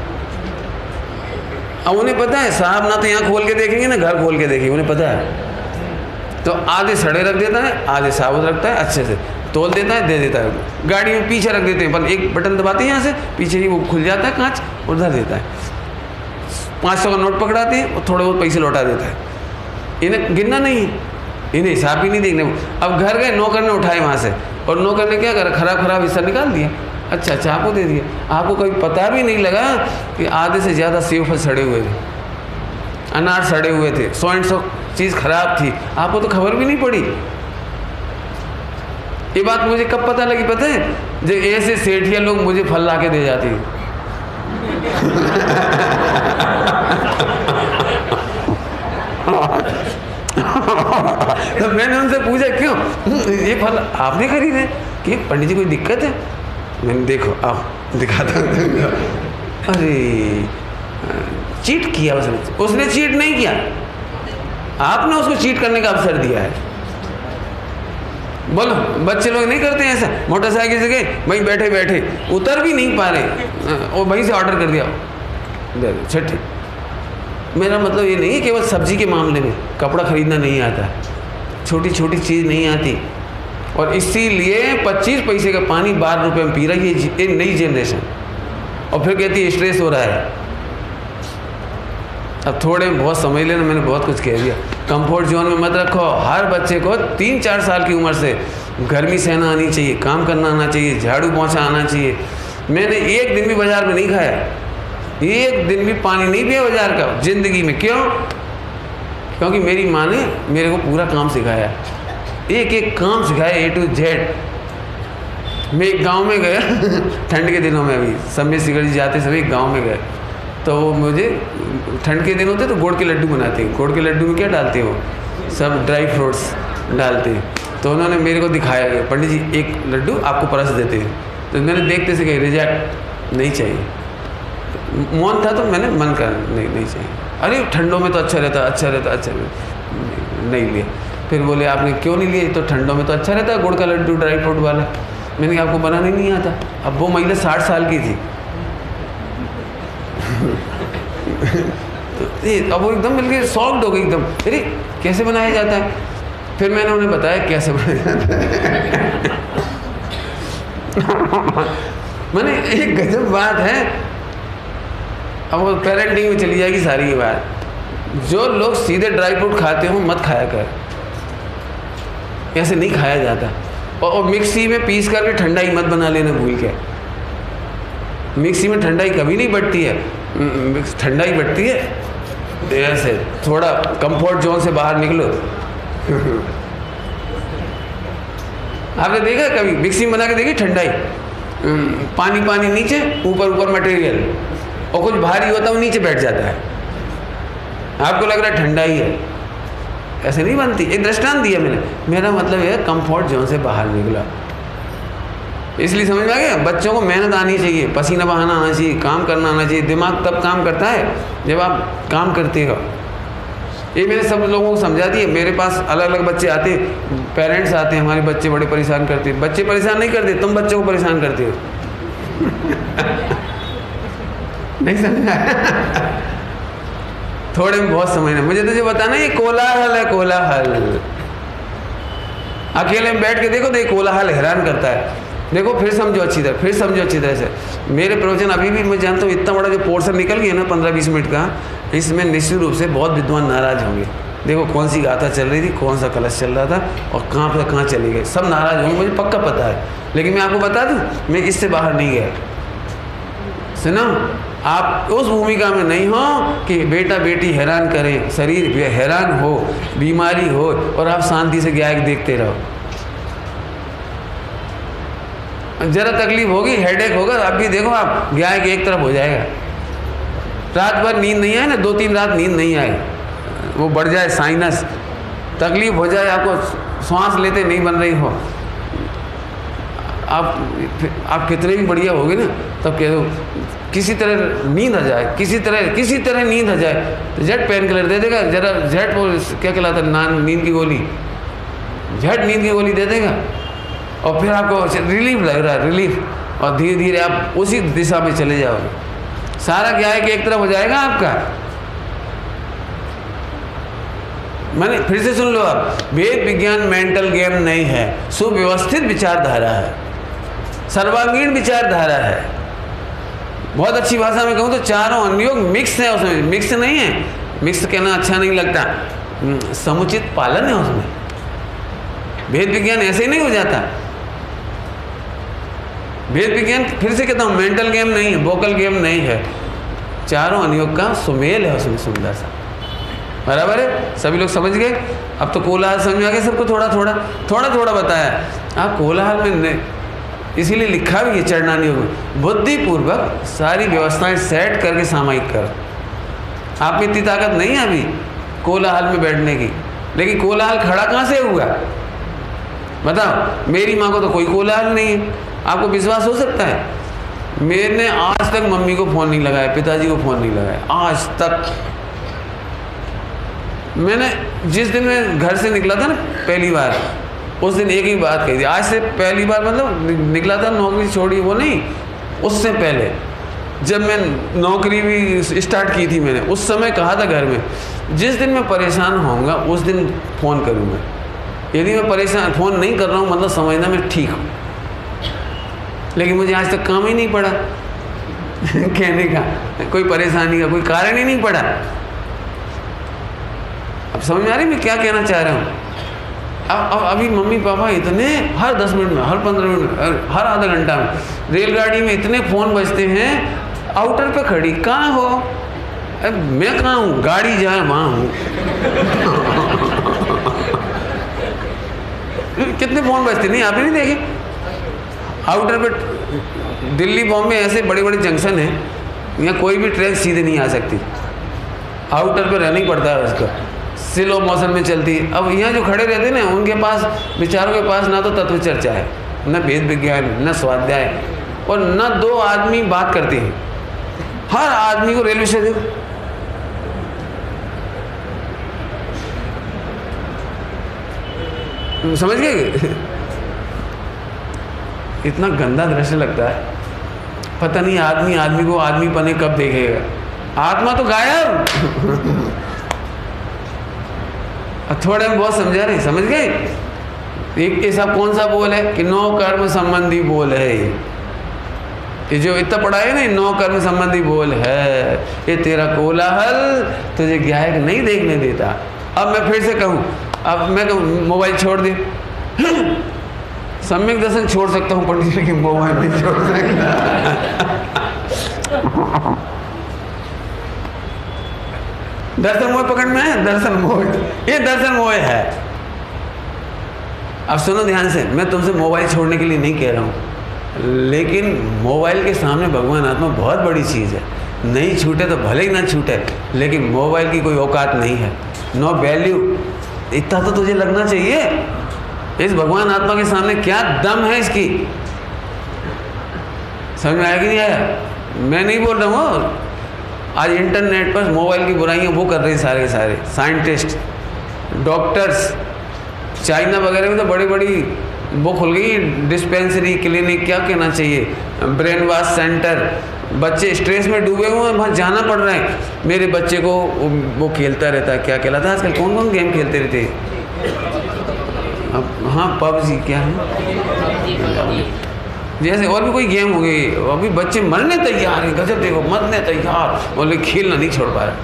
अब उन्हें पता है साहब ना तो यहाँ खोल के देखेंगे ना घर खोल के देखेंगे, उन्हें पता है। तो आधे सड़े रख देता है, आधे साबुत रखता है, अच्छे से तोल देता है, दे देता है। गाड़ी में पीछे रख देते हैं, पर एक बटन दबाते हैं यहाँ से, पीछे ही वो खुल जाता है कांच, उधर देता है। पाँच सौ का नोट पकड़ाते हैं और थोड़े बहुत पैसे लौटा देता है। इन्हें गिनना नहीं है, इन्हें हिसाब ही नहीं देखने। अब घर गए, नौकर ने उठाए वहाँ से, और नौकर ने क्या करा, खराब खराब हिस्सा निकाल दिया। अच्छा चाकू दे दिया। आपको कभी पता भी नहीं लगा कि आधे से ज़्यादा सेब फल सड़े हुए थे, अनार सड़े हुए थे, सौ एंड सौ चीज़ खराब थी, आपको तो खबर भी नहीं पड़ी। ये बात मुझे कब पता लगी पता है? जो ऐसे सेठिया लोग मुझे फल ला के दे जाती हैं। तो मैंने उनसे पूछा क्यों ये फल आपने खरीदे, कि पंडित जी कोई दिक्कत है? मैंने देखो आओ दिखाता हूँ। अरे चीट किया उसने। उसने चीट नहीं किया, आपने उसको चीट करने का अवसर दिया है। बोलो बच्चे लोग नहीं करते हैं ऐसा, मोटरसाइकिल से गए वहीं बैठे बैठे उतर भी नहीं पा रहे और वहीं से ऑर्डर कर दिया दे दो छठी। मेरा मतलब ये नहीं है केवल सब्जी के मामले में, कपड़ा खरीदना नहीं आता, छोटी छोटी चीज़ नहीं आती। और इसीलिए पच्चीस पैसे का पानी बारह रुपए में पी रही है ये नई जनरेशन, और फिर कहती है स्ट्रेस हो रहा है। अब थोड़े बहुत समझ लेना, मैंने बहुत कुछ कह दिया। कंफर्ट जोन में मत रखो। हर बच्चे को तीन चार साल की उम्र से गर्मी सहना आनी चाहिए, काम करना आना चाहिए, झाड़ू पोंछा आना चाहिए। मैंने एक दिन भी बाजार में नहीं खाया, एक दिन भी पानी नहीं पिया बाजार का जिंदगी में। क्यों? क्योंकि मेरी माँ ने मेरे को पूरा काम सिखाया, एक एक काम सिखाया ए टू जेड। मैं एक गाँव में गया ठंड के दिनों में, अभी समय सिगड़ी जाते समय एक गाँव में गए, तो मुझे ठंड के दिन होते तो गुड़ के लड्डू बनाते हैं। गुड़ के लड्डू में क्या डालते हो? सब ड्राई फ्रूट्स डालते हैं। तो उन्होंने मेरे को दिखाया, पंडित जी एक लड्डू आपको परस देते हैं। तो मैंने देखते से कही रिजेक्ट, नहीं चाहिए। मौन था तो मैंने मन कर नहीं नहीं चाहिए। अरे ठंडों में तो अच्छा रहता अच्छा रहता अच्छा रहता नहीं लिया। फिर बोले आपने क्यों नहीं लिया? तो ठंडों में तो अच्छा रहता है गुड़ का लड्डू ड्राई फ्रूट वाला। मैंने कहा आपको बनाने नहीं आता। अब वो महिला साठ साल की थी तो ये अब वो एकदम मिलकर सॉफ्ट हो गई एकदम, अरे कैसे बनाया जाता है? फिर मैंने उन्हें बताया कैसे बनाया जाता है। मैंने एक गजब बात है, अब वो पेरेंटिंग में चली जाएगी सारी ये बात। जो लोग सीधे ड्राई फ्रूट खाते हो मत खाया कर, ऐसे नहीं खाया जाता। और, और मिक्सी में पीस करके ठंडाई मत बना लेना भूल के। मिक्सी में ठंडाई कभी नहीं बढ़ती है, ठंडाई बढ़ती है ऐसे। थोड़ा कंफर्ट जोन से बाहर निकलो। आपने देखा कभी मिक्सी में बना के देखी ठंडाई? पानी पानी नीचे, ऊपर ऊपर मटेरियल, और कुछ भारी होता है वो नीचे बैठ जाता है, आपको लग रहा है ठंडाई है। ऐसे नहीं बनती। एक दृष्टांत दिया मैंने। मेरा मतलब है कंफर्ट जोन से बाहर निकला। इसलिए समझ में आ गया, बच्चों को मेहनत आनी चाहिए, पसीना बहाना आना चाहिए, काम करना आना चाहिए। दिमाग तब काम करता है जब आप काम करते हो। ये मैंने सब लोगों को समझा दिया। मेरे पास अलग अलग बच्चे आते, पेरेंट्स आते हैं, हमारे बच्चे बड़े परेशान करते हैं। बच्चे परेशान नहीं करते, तुम बच्चों को परेशान करते हो। नहीं समझा? थोड़े में बहुत समझना। मुझे तो जो बताना ये कोलाहल है, कोलाहल। अकेले में बैठ के देखो तो ये कोलाहल हैरान करता है। देखो फिर समझो अच्छी तरह, फिर समझो अच्छी तरह से। मेरे प्रवचन अभी भी मैं जानता हूँ, इतना बड़ा जो पोर्शन निकल गया ना पंद्रह बीस मिनट का, इसमें निश्चित रूप से बहुत विद्वान नाराज होंगे। देखो कौन सी गाथा चल रही थी, कौन सा कलश चल रहा था, और कहाँ पर कहाँ चले गए, सब नाराज होंगे, मुझे पक्का पता है। लेकिन मैं आपको बता दूँ, मैं इससे बाहर नहीं गया। सुनो, आप उस भूमिका में नहीं हो कि बेटा बेटी हैरान करें, शरीर हैरान हो, बीमारी हो, और आप शांति से गायक देखते रहो। जरा तकलीफ होगी, हेडेक होगा, अब भी देखो आप गायक एक तरफ हो जाएगा। रात भर नींद नहीं आए ना, दो तीन रात नींद नहीं आए, वो बढ़ जाए साइनस, तकलीफ हो जाए, आपको सांस लेते नहीं बन रही हो, आप आप कितने भी बढ़िया होगे ना, तब कह दो किसी तरह नींद आ जाए, किसी तरह किसी तरह नींद आ जाए तो झट पेन किलर दे देगा। जरा झट वो क्या कहलाता है, नान नींद की गोली, झट नींद की गोली दे देगा, और फिर आपको रिलीफ लग रहा है, रिलीफ, और धीरे धीरे आप उसी दिशा में चले जाओगे। सारा क्या है कि एक तरफ हो जाएगा आपका। मैंने फिर से सुन लो आप, वेद विज्ञान मेंटल गेम नहीं है, सुव्यवस्थित विचारधारा है, सर्वांगीण विचारधारा है। बहुत अच्छी भाषा में कहूँ तो चारों अनुयोग मिक्स है उसमें। मिक्स नहीं है, मिक्स कहना अच्छा नहीं लगता, समुचित पालन है उसमें। वेद विज्ञान ऐसे ही नहीं हो जाता। वेद विज्ञान फिर से कहता हूँ मेंटल गेम नहीं है, वोकल गेम नहीं है, चारों अनुयोग का सुमेल है उसमें सुंदर सा। बराबर है, सभी लोग समझ गए। अब तो कोलाहल समझ में आ गया सबको, थोड़ा थोड़ा थोड़ा थोड़ा बताया। आप कोलाहल में इसीलिए लिखा भी है चरणानियोग में, बुद्धिपूर्वक सारी व्यवस्थाएं सेट करके सामायिक कर। आप में इतनी ताकत नहीं है अभी कोलाहल में बैठने की, लेकिन कोलाहल खड़ा कहाँ से हुआ बताओ? मेरी माँ को तो कोई कोलाहल नहीं है, आपको विश्वास हो सकता है? मैंने आज तक मम्मी को फ़ोन नहीं लगाया, पिताजी को फ़ोन नहीं लगाया आज तक। मैंने जिस दिन मैं घर से निकला था ना पहली बार, उस दिन एक ही बात कही थी। आज से पहली बार मतलब निकला था, नौकरी छोड़ी वो नहीं, उससे पहले जब मैं नौकरी भी स्टार्ट की थी मैंने, उस समय कहा था घर में, जिस दिन मैं परेशान होऊंगा उस दिन फ़ोन करूँगा। यदि मैं परेशान फ़ोन नहीं कर रहा हूँ मतलब समझना मैं ठीक हूँ। लेकिन मुझे आज तक काम ही नहीं पड़ा कहने का, कोई परेशानी का कोई कारण ही नहीं पड़ा। अब समझ में आ रही मैं क्या कहना चाह रहा हूँ? अब अब अभी मम्मी पापा इतने हर दस मिनट में, हर पंद्रह मिनट में, हर आधा घंटा में रेलगाड़ी में इतने फ़ोन बजते हैं। आउटर पे खड़ी, कहाँ हो? अब मैं कहाँ हूँ? गाड़ी जहाँ है वहाँ हूँ कितने फ़ोन बजते नहीं, आप ही नहीं देखे? आउटर पे दिल्ली बॉम्बे ऐसे बड़े बड़े जंक्शन हैं, यहाँ कोई भी ट्रेन सीधे नहीं आ सकती, आउटर पे रहना ही पड़ता है उसको, स्लो मोशन में चलती है। अब यहाँ जो खड़े रहते हैं ना, उनके पास बेचारों के पास ना तो तत्व चर्चा है, न वेद विज्ञान, न स्वाध्याय, और न दो आदमी बात करते हैं। हर आदमी को रेलवे स्टेशन समझ गए इतना गंदा दृश्य लगता है। पता नहीं आदमी आदमी को आदमी पने कब देखेगा, आत्मा तो गायब थोड़े में बहुत समझा रहे, समझ गए? एक ऐसा कौन सा बोल है कि नौ कर्म संबंधी बोल है, ये जो इतना पढ़ा है ना, नौ कर्म संबंधी बोल है। ये तेरा कोलाहल तुझे गायक नहीं देखने देता। अब मैं फिर से कहूँ, अब मैं कहूँ मोबाइल छोड़ दे, सम्यक दर्शन छोड़ सकता हूँ पंडित जी, लेकिन मोबाइल नहीं छोड़ सकता दर्शन मोह पकड़ में है, दर्शन मोह, ये दर्शन मोह है। अब सुनो ध्यान से, मैं तुमसे मोबाइल छोड़ने के लिए नहीं कह रहा हूँ, लेकिन मोबाइल के सामने भगवान आत्मा बहुत बड़ी चीज़ है। नहीं छूटे तो भले ही ना छूटे, लेकिन मोबाइल की कोई औकात नहीं है, नो वैल्यू। इतना तो तुझे लगना चाहिए, इस भगवान आत्मा के सामने क्या दम है इसकी। समझ में आया कि नहीं आया? मैं नहीं बोल रहा हूँ, आज इंटरनेट पर मोबाइल की बुराइयाँ वो कर रहे हैं सारे सारे साइंटिस्ट, डॉक्टर्स। चाइना वगैरह में तो बड़ी बड़ी वो खुल गई डिस्पेंसरी, क्लिनिक, क्या कहना चाहिए, ब्रेन वॉश सेंटर। बच्चे स्ट्रेस में डूबे हुए हैं, वहाँ जाना पड़ रहा है। मेरे बच्चे को वो खेलता रहता है, क्या कहलाता है आजकल, कौन कौन गेम खेलते रहते अब? हाँ पबजी, क्या है जैसे, और भी कोई गेम हो गई। अभी बच्चे मरने तैयार हैं, गजब देखो, मरने तैयार, बोले खेलना नहीं छोड़ पा रहा।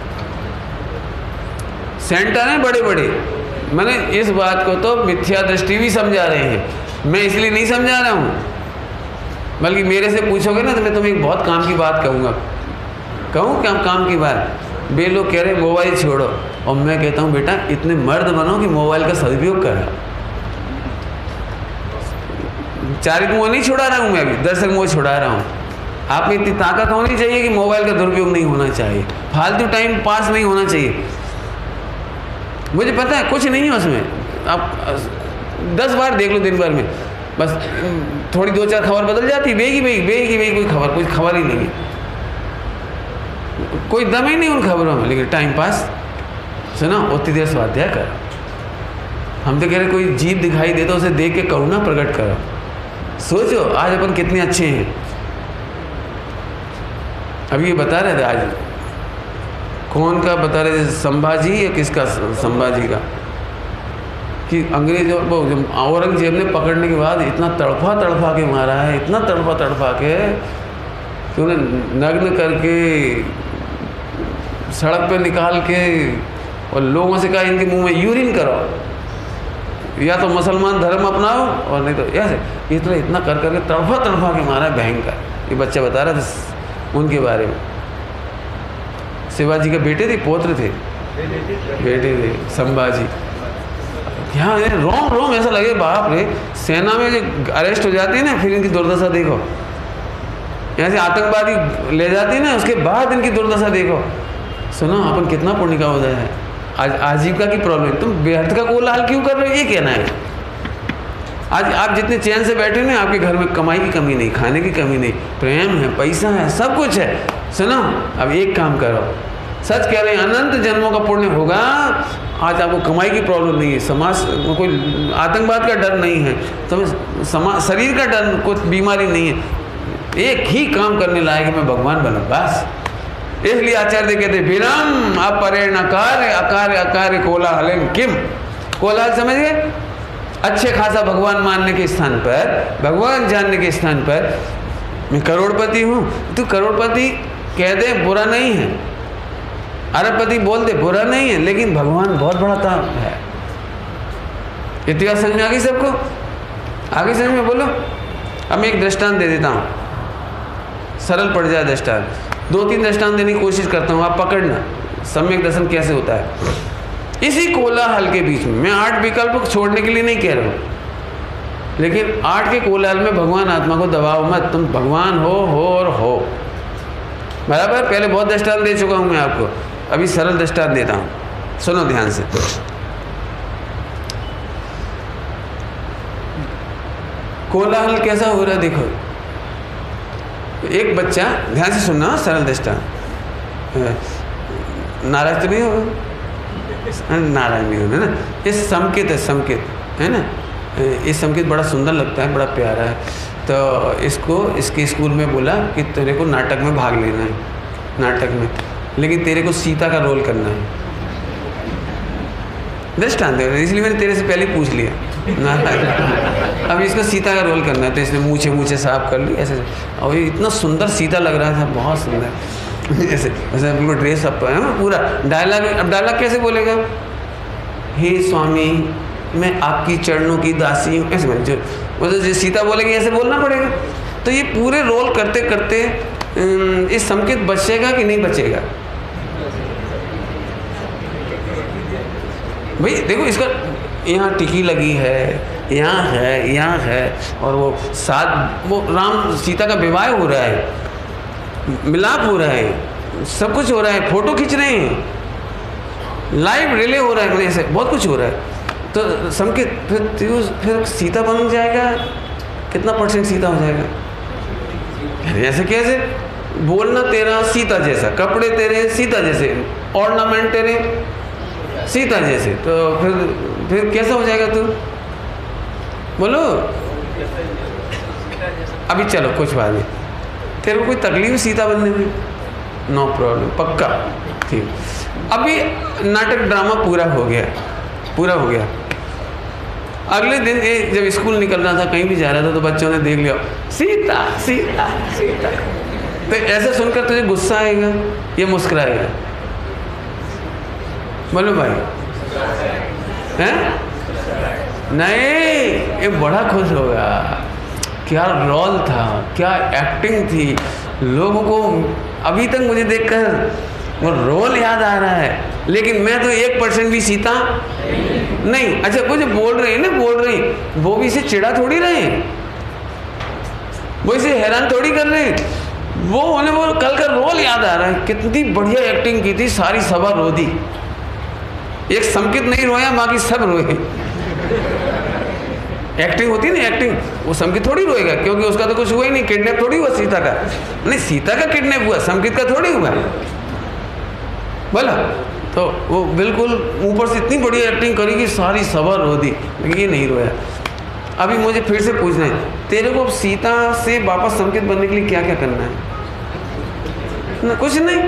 सेंटर हैं बड़े बड़े। मैंने इस बात को तो मिथ्या दृष्टि भी समझा रहे हैं, मैं इसलिए नहीं समझा रहा हूँ, बल्कि मेरे से पूछोगे ना तो मैं तुम्हें एक बहुत काम की बात कहूँगा। कहूँ क्या काम की बात? वे लोग कह रहे मोबाइल छोड़ो, और मैं कहता हूँ बेटा इतने मर्द बनो कि मोबाइल का सदुपयोग करें। चारिक मोह नहीं छुड़ा रहा हूँ मैं, अभी दर्शक मोह छुड़ा रहा हूँ। आप में इतनी ताकत होनी चाहिए कि मोबाइल का दुरुपयोग नहीं होना चाहिए, फालतू टाइम पास नहीं होना चाहिए। मुझे पता है कुछ नहीं है उसमें, आप दस बार देख लो दिन भर में, बस थोड़ी दो चार खबर बदल जाती, बेगी बेगी बेगी बेगी कोई खबर, कोई खबर ही नहीं है, कोई दम ही नहीं उन खबरों में। लेकिन टाइम पास सुना, उतनी देर स्वाध्याय कर। हम तो कह रहे कोई जीव दिखाई दे तो उसे देख के करुणा प्रकट करो। सोचो आज अपन कितने अच्छे हैं। अभी ये बता रहे थे, आज कौन का बता रहे थे, संभाजी या किसका, संभाजी का, कि अंग्रेजों को औरंगजेब ने पकड़ने के बाद इतना तड़फा तड़फा के मारा है, इतना तड़फा तड़फा के कि उन्हें नग्न करके सड़क पे निकाल के और लोगों से कहा इनके मुंह में यूरिन करो। या तो मुसलमान धर्म अपनाओ और नहीं तो ऐसे। ये तो इतना कर करके तड़फा तड़फा के मारा भयंकर। ये बच्चा बता रहा था उनके बारे में। शिवाजी के बेटे थे, पौत्र थे, बेटे थे संभाजी। यहाँ रोम रोम ऐसा लगे बाप रे, सेना में जो अरेस्ट हो जाती है ना, फिर इनकी दुर्दशा देखो। यहाँ से आतंकवादी ले जाती है ना, उसके बाद इनकी दुर्दशा देखो। सुनो अपन कितना पुण्य का उदय है। आज आजीविका की प्रॉब्लम, तुम व्यर्थ का कोलाहल क्यों कर रहे हो, ये कहना है। आज आप जितने चैन से बैठे ना, आपके घर में कमाई की कमी नहीं, खाने की कमी नहीं, प्रेम है, पैसा है, सब कुछ है। सुनो अब एक काम करो, सच कह रहे हैं, अनंत जन्मों का पुण्य होगा। आज आपको कमाई की प्रॉब्लम नहीं है, समाज कोई आतंकवाद का डर नहीं है, तुम्हें समाज शरीर का डर, कुछ बीमारी नहीं है। एक ही काम करने लायक है, मैं भगवान बनूं बस। इसलिए आचार्य कहते विरम अपरेण कार्य अकार्य अकार्य कोलाहल किम। कोलाहल समझ गए? अच्छे खासा भगवान मानने के स्थान पर, भगवान जानने के स्थान पर मैं करोड़पति हूँ, तो करोड़पति कह दे बुरा नहीं है, अरबपति बोल दे बुरा नहीं है, लेकिन भगवान बहुत बड़ा था है। इतिहास समझ में आ गई सबको? आगे समझ में बोलो। अब मैं एक दृष्टांत दे देता हूँ, सरल पड़ जाए दृष्टांत। दो तीन दृष्टांत देने की कोशिश करता हूँ, आप पकड़ना सम्यक दर्शन कैसे होता है। इसी कोलाहल के बीच में, मैं आठ विकल्प को छोड़ने के लिए नहीं कह रहा हूँ, लेकिन आठ के कोलाहल में भगवान आत्मा को दबाओ मत। तुम भगवान हो हो और हो बराबर। पहले बहुत दृष्टांत दे चुका हूँ मैं आपको, अभी सरल दृष्टांत देता हूँ, सुनो ध्यान से। कोलाहल कैसा हो रहा है देखो। एक बच्चा, ध्यान से सुनना, सरल दृष्टांत, नाराज तो नहीं होगा, नाराज नहीं होना ना। ये संकेत है, संकेत है ना। ये संकेत बड़ा सुंदर लगता है, बड़ा प्यारा है। तो इसको इसके स्कूल में बोला कि तेरे को नाटक में भाग लेना है, नाटक में, लेकिन तेरे को सीता का रोल करना है। दृष्टांत है, इसलिए मैंने तेरे से पहले पूछ लिया ना। अब इसको सीता का रोल करना है, तो इसने मूछे मूछे साफ कर ली ऐसे, और ये इतना सुंदर सीता लग रहा था, बहुत सुंदर ऐसे ऐसे बिल्कुल ड्रेस अप है पूरा। डायलॉग, अब डायलॉग कैसे बोलेगा? हे स्वामी मैं आपकी चरणों की दासी हूँ, ऐसे बोले। जो मतलब जो सीता बोलेगी ऐसे बोलना पड़ेगा। तो ये पूरे रोल करते करते इस संकेत बचेगा कि नहीं बचेगा? भाई देखो, इसका यहाँ टिकी लगी है, यहाँ है, यहाँ है, और वो साथ वो राम सीता का विवाह हो रहा है, मिलाप हो रहा है, सब कुछ हो रहा है, फोटो खींच रहे हैं, लाइव रिले हो रहा है, ऐसे बहुत कुछ हो रहा है। तो संकेत फिर फिर सीता बन जाएगा, कितना परसेंट सीता हो जाएगा? ऐसे कैसे? बोलना तेरा सीता जैसा, कपड़े तेरे सीता जैसे, ऑर्नामेंट तेरे सीता जैसे, तो फिर फिर कैसा हो जाएगा तू? बोलो। अभी चलो कुछ बात नहीं, तेरे को कोई तकलीफ सीता बनने में? नो प्रॉब्लम, पक्का ठीक। अभी नाटक ड्रामा पूरा हो गया, पूरा हो गया। अगले दिन ए, जब स्कूल निकल रहा था, कहीं भी जा रहा था, तो बच्चों ने देख लिया सीता सीता सीता। तो ऐसे सुनकर तुझे गुस्सा आएगा, ये मुस्कुराएगा? बोलो भाई, हैं? नहीं, ये बड़ा खुश होगा। क्या रोल था, क्या एक्टिंग थी, लोगों को अभी तक मुझे देखकर वो रोल याद आ रहा है, लेकिन मैं तो एक परसेंट भी सीता नहीं। अच्छा, वो जो बोल रहे हैं ना, बोल रही, वो भी इसे चिढ़ा थोड़ी रहे हैं, वो इसे हैरान थोड़ी कर रहे हैं, वो उन्हें वो कल का रोल याद आ रहा है। कितनी बढ़िया एक्टिंग की थी, सारी सभा रो दी, एक संकेत नहीं रोया, बाकी सब रोए। एक्टिंग होती है ना, एक्टिंग, वो संकेत थोड़ी रोएगा, क्योंकि उसका तो कुछ हुआ ही नहीं, किडनैप थोड़ी हुआ सीता का, नहीं सीता का किडनैप हुआ, संकेत का थोड़ी हुआ बोला। तो वो बिल्कुल ऊपर से इतनी बड़ी एक्टिंग करी कि सारी सभा रो दी, लेकिन ये नहीं रोया। अभी मुझे फिर से पूछना है, तेरे को सीता से वापस संकेत बनने के लिए क्या क्या करना है? ना कुछ नहीं।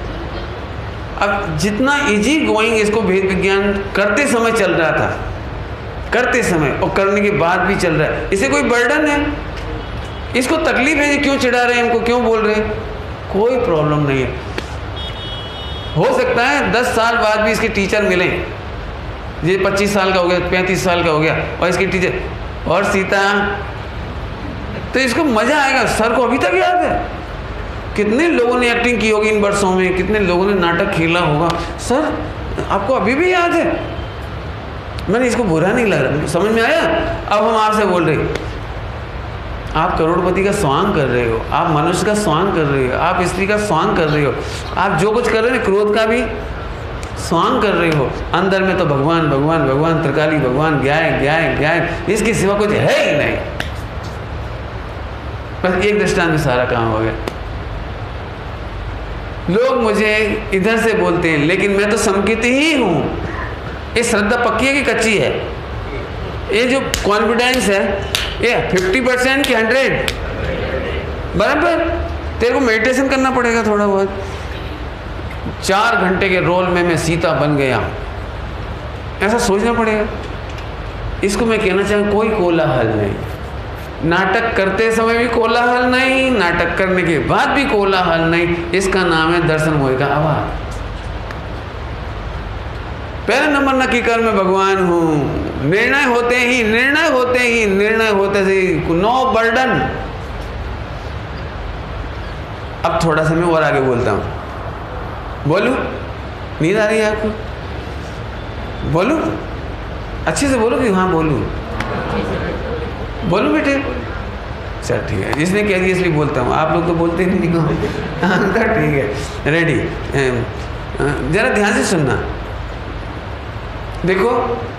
अब जितना इजी गोइंग इसको भेद विज्ञान करते समय चल रहा था, करते समय और करने के बाद भी चल रहा है, इसे कोई बर्डन है? इसको तकलीफ है, ये क्यों चिढ़ा रहे हैं, इनको क्यों बोल रहे हैं? कोई प्रॉब्लम नहीं है। हो सकता है दस साल बाद भी इसके टीचर मिलें, ये पच्चीस साल का हो गया, पैंतीस साल का हो गया, और इसकी टीचर और सीता, तो इसको मज़ा आएगा। सर को अभी तक याद है, कितने लोगों ने एक्टिंग की होगी इन वर्षों में, कितने लोगों ने नाटक खेला होगा। सर आपको अभी भी याद है? मैंने इसको बुरा नहीं लग रहा, समझ में आया? अब हम आपसे बोल रहे, आप करोड़पति का स्वांग कर रहे हो, आप मनुष्य का स्वांग कर रहे हो, आप स्त्री का स्वांग कर रहे हो, आप जो कुछ कर रहे हो, क्रोध का भी स्वांग कर रहे हो। अंदर में तो भगवान भगवान भगवान, त्रिकाली भगवान, ज्ञाय ज्ञाय ज्ञाय, इसके सिवा कुछ है ही नहीं। बस एक दृष्टांत में सारा काम हो गया। लोग मुझे इधर से बोलते हैं, लेकिन मैं तो संकेत ही हूँ। ये श्रद्धा पक्की है कि कच्ची है? ये जो कॉन्फिडेंस है ये फिफ्टी परसेंट की हंड्रेड बराबर। तेरे को मेडिटेशन करना पड़ेगा थोड़ा बहुत। चार घंटे के रोल में मैं सीता बन गया, ऐसा सोचना पड़ेगा। इसको मैं कहना चाहूँ, कोई कोलाहल नहीं, नाटक करते समय भी कोलाहल नहीं, नाटक करने के बाद भी कोलाहल नहीं। इसका नाम है दर्शन मोह का अभाव। पहले नंबर नक्की कर मैं भगवान हूँ। निर्णय होते ही निर्णय होते ही निर्णय होते ही नो बर्डन। अब थोड़ा सा मैं और आगे बोलता हूँ। बोलूँ? नींद आ रही है आपको? बोलूँ? अच्छे से बोलो कि हाँ बोलूँ? बोलूँ बेटे? चल ठीक है, इसने कह दिया इसलिए बोलता हूँ, आप लोग तो बोलते नहीं हो। हाँ तो ठीक है, रेडी। जरा ध्यान से सुनना। देखो,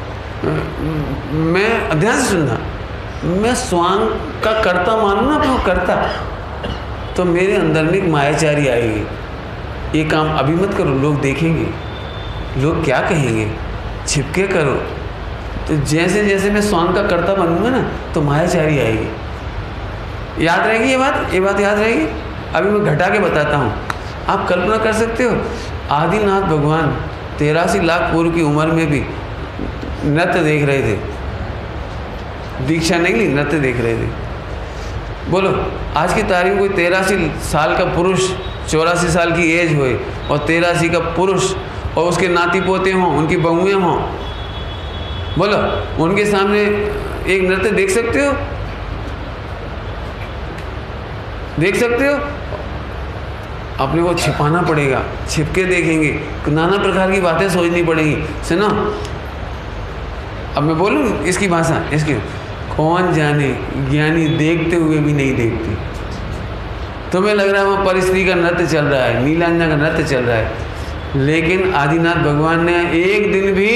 मैं ध्यान से सुनना, मैं स्वांग का कर्ता मानूँ ना अपना कर्ता, तो मेरे अंदर में एक मायाचारी आएगी। ये काम अभी मत करो, लोग देखेंगे, लोग क्या कहेंगे, छिपके करो। तो जैसे जैसे मैं स्वांग का कर्ता बनूंगा ना, तो मायाचारी आएगी। याद रहेगी ये बात? ये बात याद रहेगी? अभी मैं घटा के बताता हूँ। आप कल्पना कर सकते हो, आदिनाथ भगवान तेरासी लाख पूर्व की उम्र में भी नृत्य देख रहे थे। दीक्षा नहीं ली, नृत्य देख रहे थे। बोलो, आज की तारीख कोई तेरासी साल का पुरुष, चौरासी साल की एज हुए और तेरासी का पुरुष और उसके नाती पोते हों, उनकी बहुएं हों, बोलो उनके सामने एक नृत्य देख सकते हो? देख सकते हो? अपने को छिपाना पड़ेगा, छिपके देखेंगे, नाना प्रकार की बातें सोचनी पड़ेंगी। सुनो, अब मैं बोलूँ इसकी भाषा, इसकी कौन जाने ज्ञानी देखते हुए भी नहीं देखते। तुम्हें लग रहा है वहाँ परिस्थिति का नृत्य चल रहा है, नीलांजना का नृत्य चल रहा है, लेकिन आदिनाथ भगवान ने एक दिन भी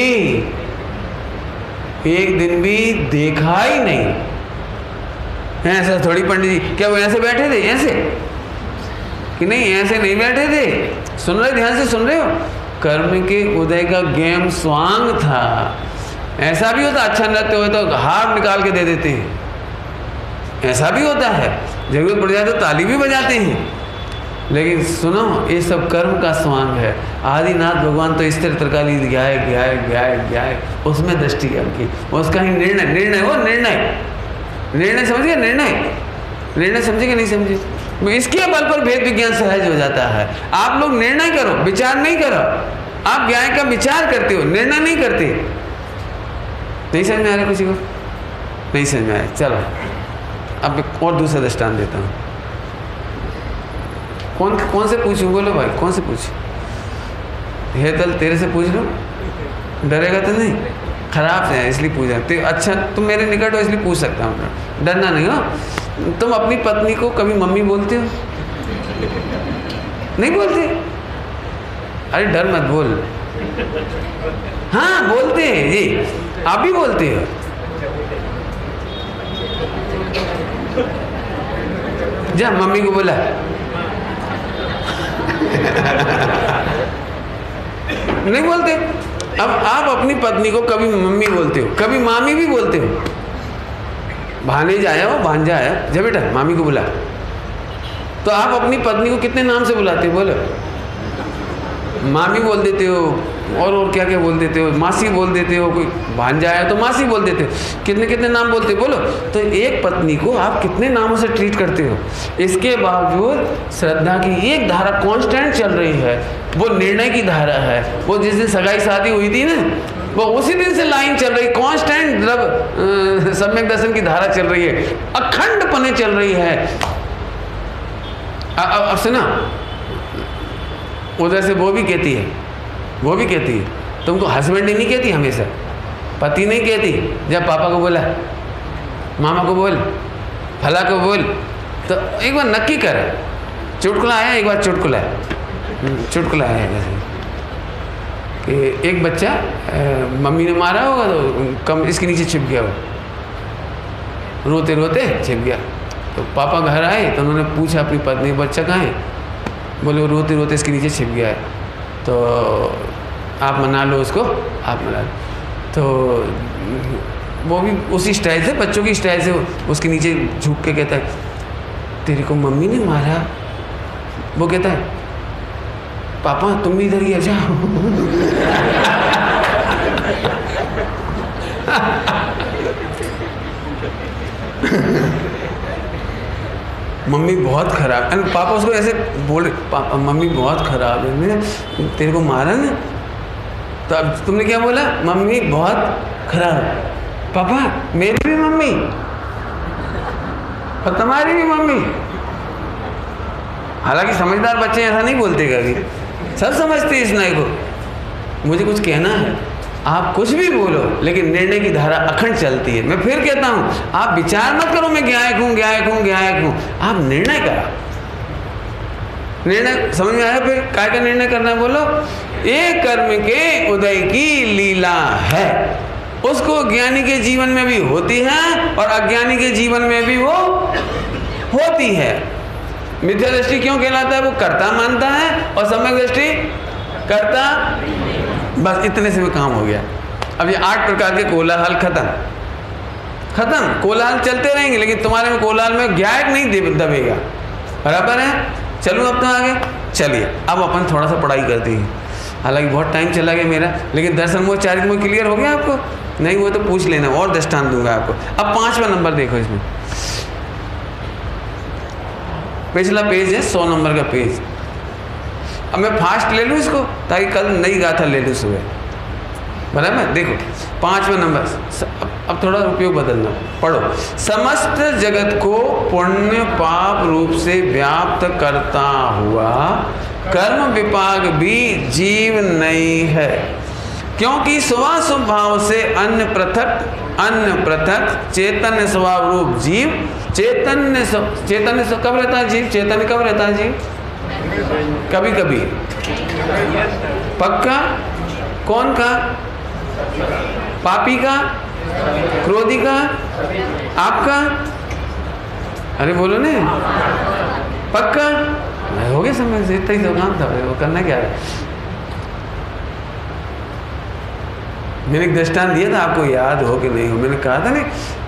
एक दिन भी देखा ही नहीं। ऐसा थोड़ी पंडित जी, क्या वो ऐसे बैठे थे ऐसे कि नहीं? ऐसे नहीं बैठे थे। सुन रहे, ध्यान से सुन रहे हो? कर्म के उदय का गेम स्वांग था। ऐसा भी होता, अच्छा नृत्य हो तो हार निकाल के दे देते हैं, ऐसा भी होता है। जरूरत पड़ जाए तो ताली भी बजाते हैं। लेकिन सुनो, ये सब कर्म का स्वांग है। आदिनाथ भगवान तो स्थिर त्रिकाली ज्ञाय ज्ञाय ज्ञाय ज्ञाय, उसमें दृष्टि उनकी, उसका ही निर्णय निर्णय वो निर्णय निर्णय समझ गए? निर्णय निर्णय समझे कि नहीं समझे? इसके बल पर भेद विज्ञान सहज हो जाता है। आप लोग निर्णय करो, विचार नहीं करो। आप ज्ञान का विचार करते हो, निर्णय नहीं करते। नहीं समझ में आ रहा किसी को? नहीं समझ में आया? चलो अब और दूसरा दृष्टांत देता हूँ। कौन कौन से पूछूं? बोलो भाई, कौन से पूछ? हेतल तेरे से पूछ लो, डरेगा तो नहीं? खराब है इसलिए पूछ रहे। तो अच्छा तुम मेरे निकट हो इसलिए पूछ सकता हूँ, डरना नहीं हो। तुम अपनी पत्नी को कभी मम्मी बोलते हो? नहीं बोलते? अरे डर मत बोल। हाँ बोलते हैं जी, आप भी बोलते हो। जा मम्मी को बोला। नहीं बोलते। अब आप अपनी पत्नी को कभी मम्मी बोलते हो, कभी मामी भी बोलते हो। भानेज आया हो, भांजा आया, जा बेटा मामी को बुला। तो आप अपनी पत्नी को कितने नाम से बुलाते हो? बोलो। मामी बोल देते हो, और और क्या क्या बोल देते हो, मासी बोल देते हो, कोई भांजा आया तो मासी बोल देते हो, कितने कितने नाम बोलते हो? बोलो। तो एक पत्नी को आप कितने नामों से ट्रीट करते हो? इसके बावजूद श्रद्धा की एक धारा कांस्टेंट चल रही है, वो निर्णय की धारा है। वो जिस दिन सगाई शादी हुई थी ना, वो उसी दिन से लाइन चल रही, कांस्टेंट जब सम्यक दर्शन की धारा चल रही है, अखंड पने चल रही है। अब सुना, उधर से वो भी कहती है, वो भी कहती है, तुमको हस्बैंड ही नहीं कहती हमेशा, पति नहीं कहती। जब पापा को बोला, मामा को बोल, फला को बोल, तो एक बार नक्की कर, चुटकुला आया, एक बार चुटकुला चुटकुला आया जैसे कि एक बच्चा मम्मी ने मारा होगा तो कम इसके नीचे छिप गया, वो रोते रोते छिप गया। तो पापा घर आए तो उन्होंने पूछा अपनी पत्नी, बच्चा कहाँ है? बोले वो रोते रोते इसके नीचे छिप गया है, तो आप मना लो उसको, आप मना लो। तो वो भी उसी स्टाइल से, बच्चों की स्टाइल से उसके नीचे झुक के कहता है, तेरे को मम्मी ने मारा? वो कहता है, पापा तुम भी इधर ही आ जाओ। मम्मी बहुत खराब, अरे पापा उसको ऐसे बोल रहे, पापा मम्मी बहुत खराब है, तेरे को मारा ना? तो अब तुमने क्या बोला? मम्मी बहुत खराब। पापा मेरी भी मम्मी और तुम्हारी भी मम्मी। हालांकि समझदार बच्चे ऐसा नहीं बोलते कभी, सब समझते इस नए को। मुझे कुछ कहना है, आप कुछ भी बोलो, लेकिन निर्णय की धारा अखंड चलती है। मैं फिर कहता हूं, आप विचार मत करो मैं ज्ञायक हूं ज्ञायक हूं ज्ञायक हूं, आप निर्णय करा। निर्णय समझ में आया? फिर काय का निर्णय करना है बोलो? एक कर्म के उदय की लीला है, उसको ज्ञानी के जीवन में भी होती है और अज्ञानी के जीवन में भी वो होती है। मिथ्या दृष्टि क्यों कहलाता है? वो कर्ता मानता है, और सम्यक दृष्टि कर्ता। बस इतने से भी काम हो गया। अब ये आठ प्रकार के कोलाहल खत्म खत्म कोलाहल चलते रहेंगे, लेकिन तुम्हारे में कोलाहल में ज्ञायक नहीं दबेगा। बराबर है? चलूँ अब तो आगे? चलिए अब अपन थोड़ा सा पढ़ाई करते हैं। हालांकि बहुत टाइम चला गया मेरा, लेकिन दर्शन मोह चारित्र मोह क्लियर हो गया आपको? नहीं वो तो पूछ लेना, और दृष्टांत दूंगा आपको। अब पांचवा नंबर देखो, इसमें पिछला पेज है, सौ नंबर का पेज। अब मैं फास्ट ले लूँ इसको, ताकि कल नई गाथा ले लूँ सुबह। बराबर? देखो पांचवा नंबर, अब थोड़ा उपयोग बदलना, पढ़ो। समस्त जगत को पुण्य पाप रूप से व्याप्त करता हुआ कर्म विपाक भी जीव नहीं है, क्योंकि स्वास्व भाव से अन्य पृथक अन्य पृथक चैतन्य स्वभाव रूप जीव चैतन्य चैतन्य कब रहता है जीव? चैतन्य कब रहता है जीव? कभी कभी। पक्का? कौन का? पापी का? क्रोधी का? आपका? अरे बोलो ने, पक्का? हो गया समझ से, इतना ही तो काम था, वो करना क्या है। मैंने एक दृष्टांत दिया था, आपको याद हो कि नहीं हो? मैंने कहा था ना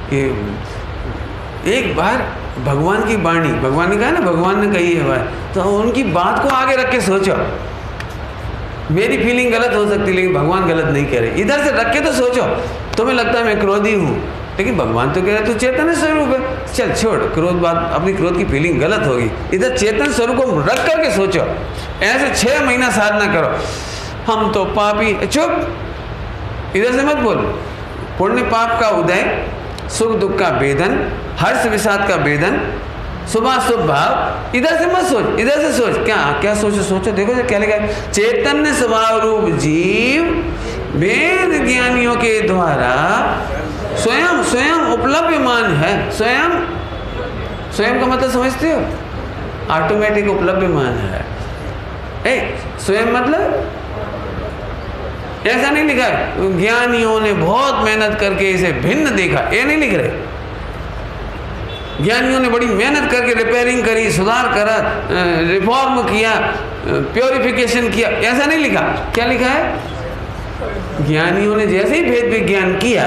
कि एक बार भगवान की वाणी, भगवान ने कहा ना, भगवान ने कही है बात, तो उनकी बात को आगे रख के सोचो। मेरी फीलिंग गलत हो सकती, लेकिन भगवान गलत नहीं कह रहे। इधर से रख के तो सोचो। तुम्हें लगता है मैं क्रोधी हूँ, लेकिन भगवान तो कह रहे तू चेतन स्वरूप है। चल छोड़ क्रोध, बात अपनी क्रोध की फीलिंग गलत होगी। इधर चेतन स्वरूप को रख करके सोचो। ऐसे छः महीना साधना करो, हम तो पापी, चुप, इधर से मत बोल। पुण्य पाप का उदय, सुख दुख का वेदन, हर्ष विषाद का वेदन, शुभ शुभ भाव, इधर से मत सोच, इधर से सोच। क्या क्या सोचो? सोचो, देखो क्या लिखा है। चैतन्य स्वभाव रूप जीव वेद ज्ञानियों के द्वारा स्वयं स्वयं उपलब्धमान है। स्वयं स्वयं का मतलब समझते हो? ऑटोमेटिक उपलब्धमान है। ए, स्वयं मतलब ऐसा नहीं लिखा है ज्ञानियों ने बहुत मेहनत करके इसे भिन्न देखा, ये नहीं लिख रहे। ज्ञानियों ने बड़ी मेहनत करके रिपेयरिंग करी, सुधार करा, रिफॉर्म किया, प्योरिफिकेशन किया, ऐसा नहीं लिखा। क्या लिखा है? ज्ञानियों ने जैसे ही भेद विज्ञान किया,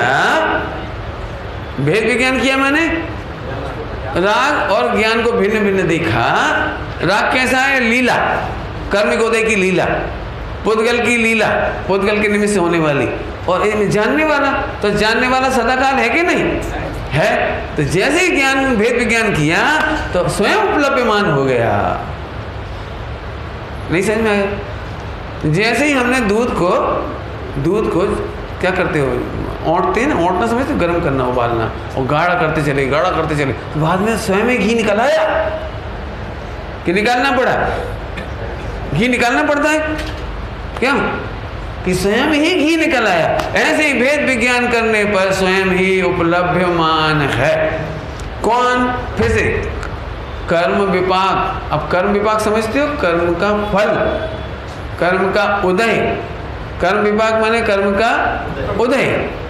भेद विज्ञान किया मैंने राग और ज्ञान को भिन्न भिन्न देखा। राग कैसा है? लीला, कर्मिकोदय की लीला, पुद्गल की लीला, पुद्गल के निमित्त होने वाली, और जानने वाला, तो जानने वाला सदाकाल है कि नहीं है? तो जैसे ही ज्ञान भेद विज्ञान किया तो स्वयं उपलब्धमान हो गया। नहीं समझ में आया? जैसे ही हमने दूध को दूध को क्या करते हो, औंटते हैं ना, औंटना समझते हो, गर्म करना, उबालना, और गाढ़ा करते चले गाढ़ा करते चले, तो बाद में स्वयं ही घी निकल आया कि निकालना पड़ा? घी निकालना पड़ता है क्यों? कि स्वयं ही घी निकल आया। ऐसे ही भेद विज्ञान करने पर स्वयं ही उपलभ्यमान है। कौन? फिर से कर्म विपाक। अब कर्म विपाक समझते हो, कर्म का फल, कर्म का उदय। कर्म विपाक माने कर्म का उदय।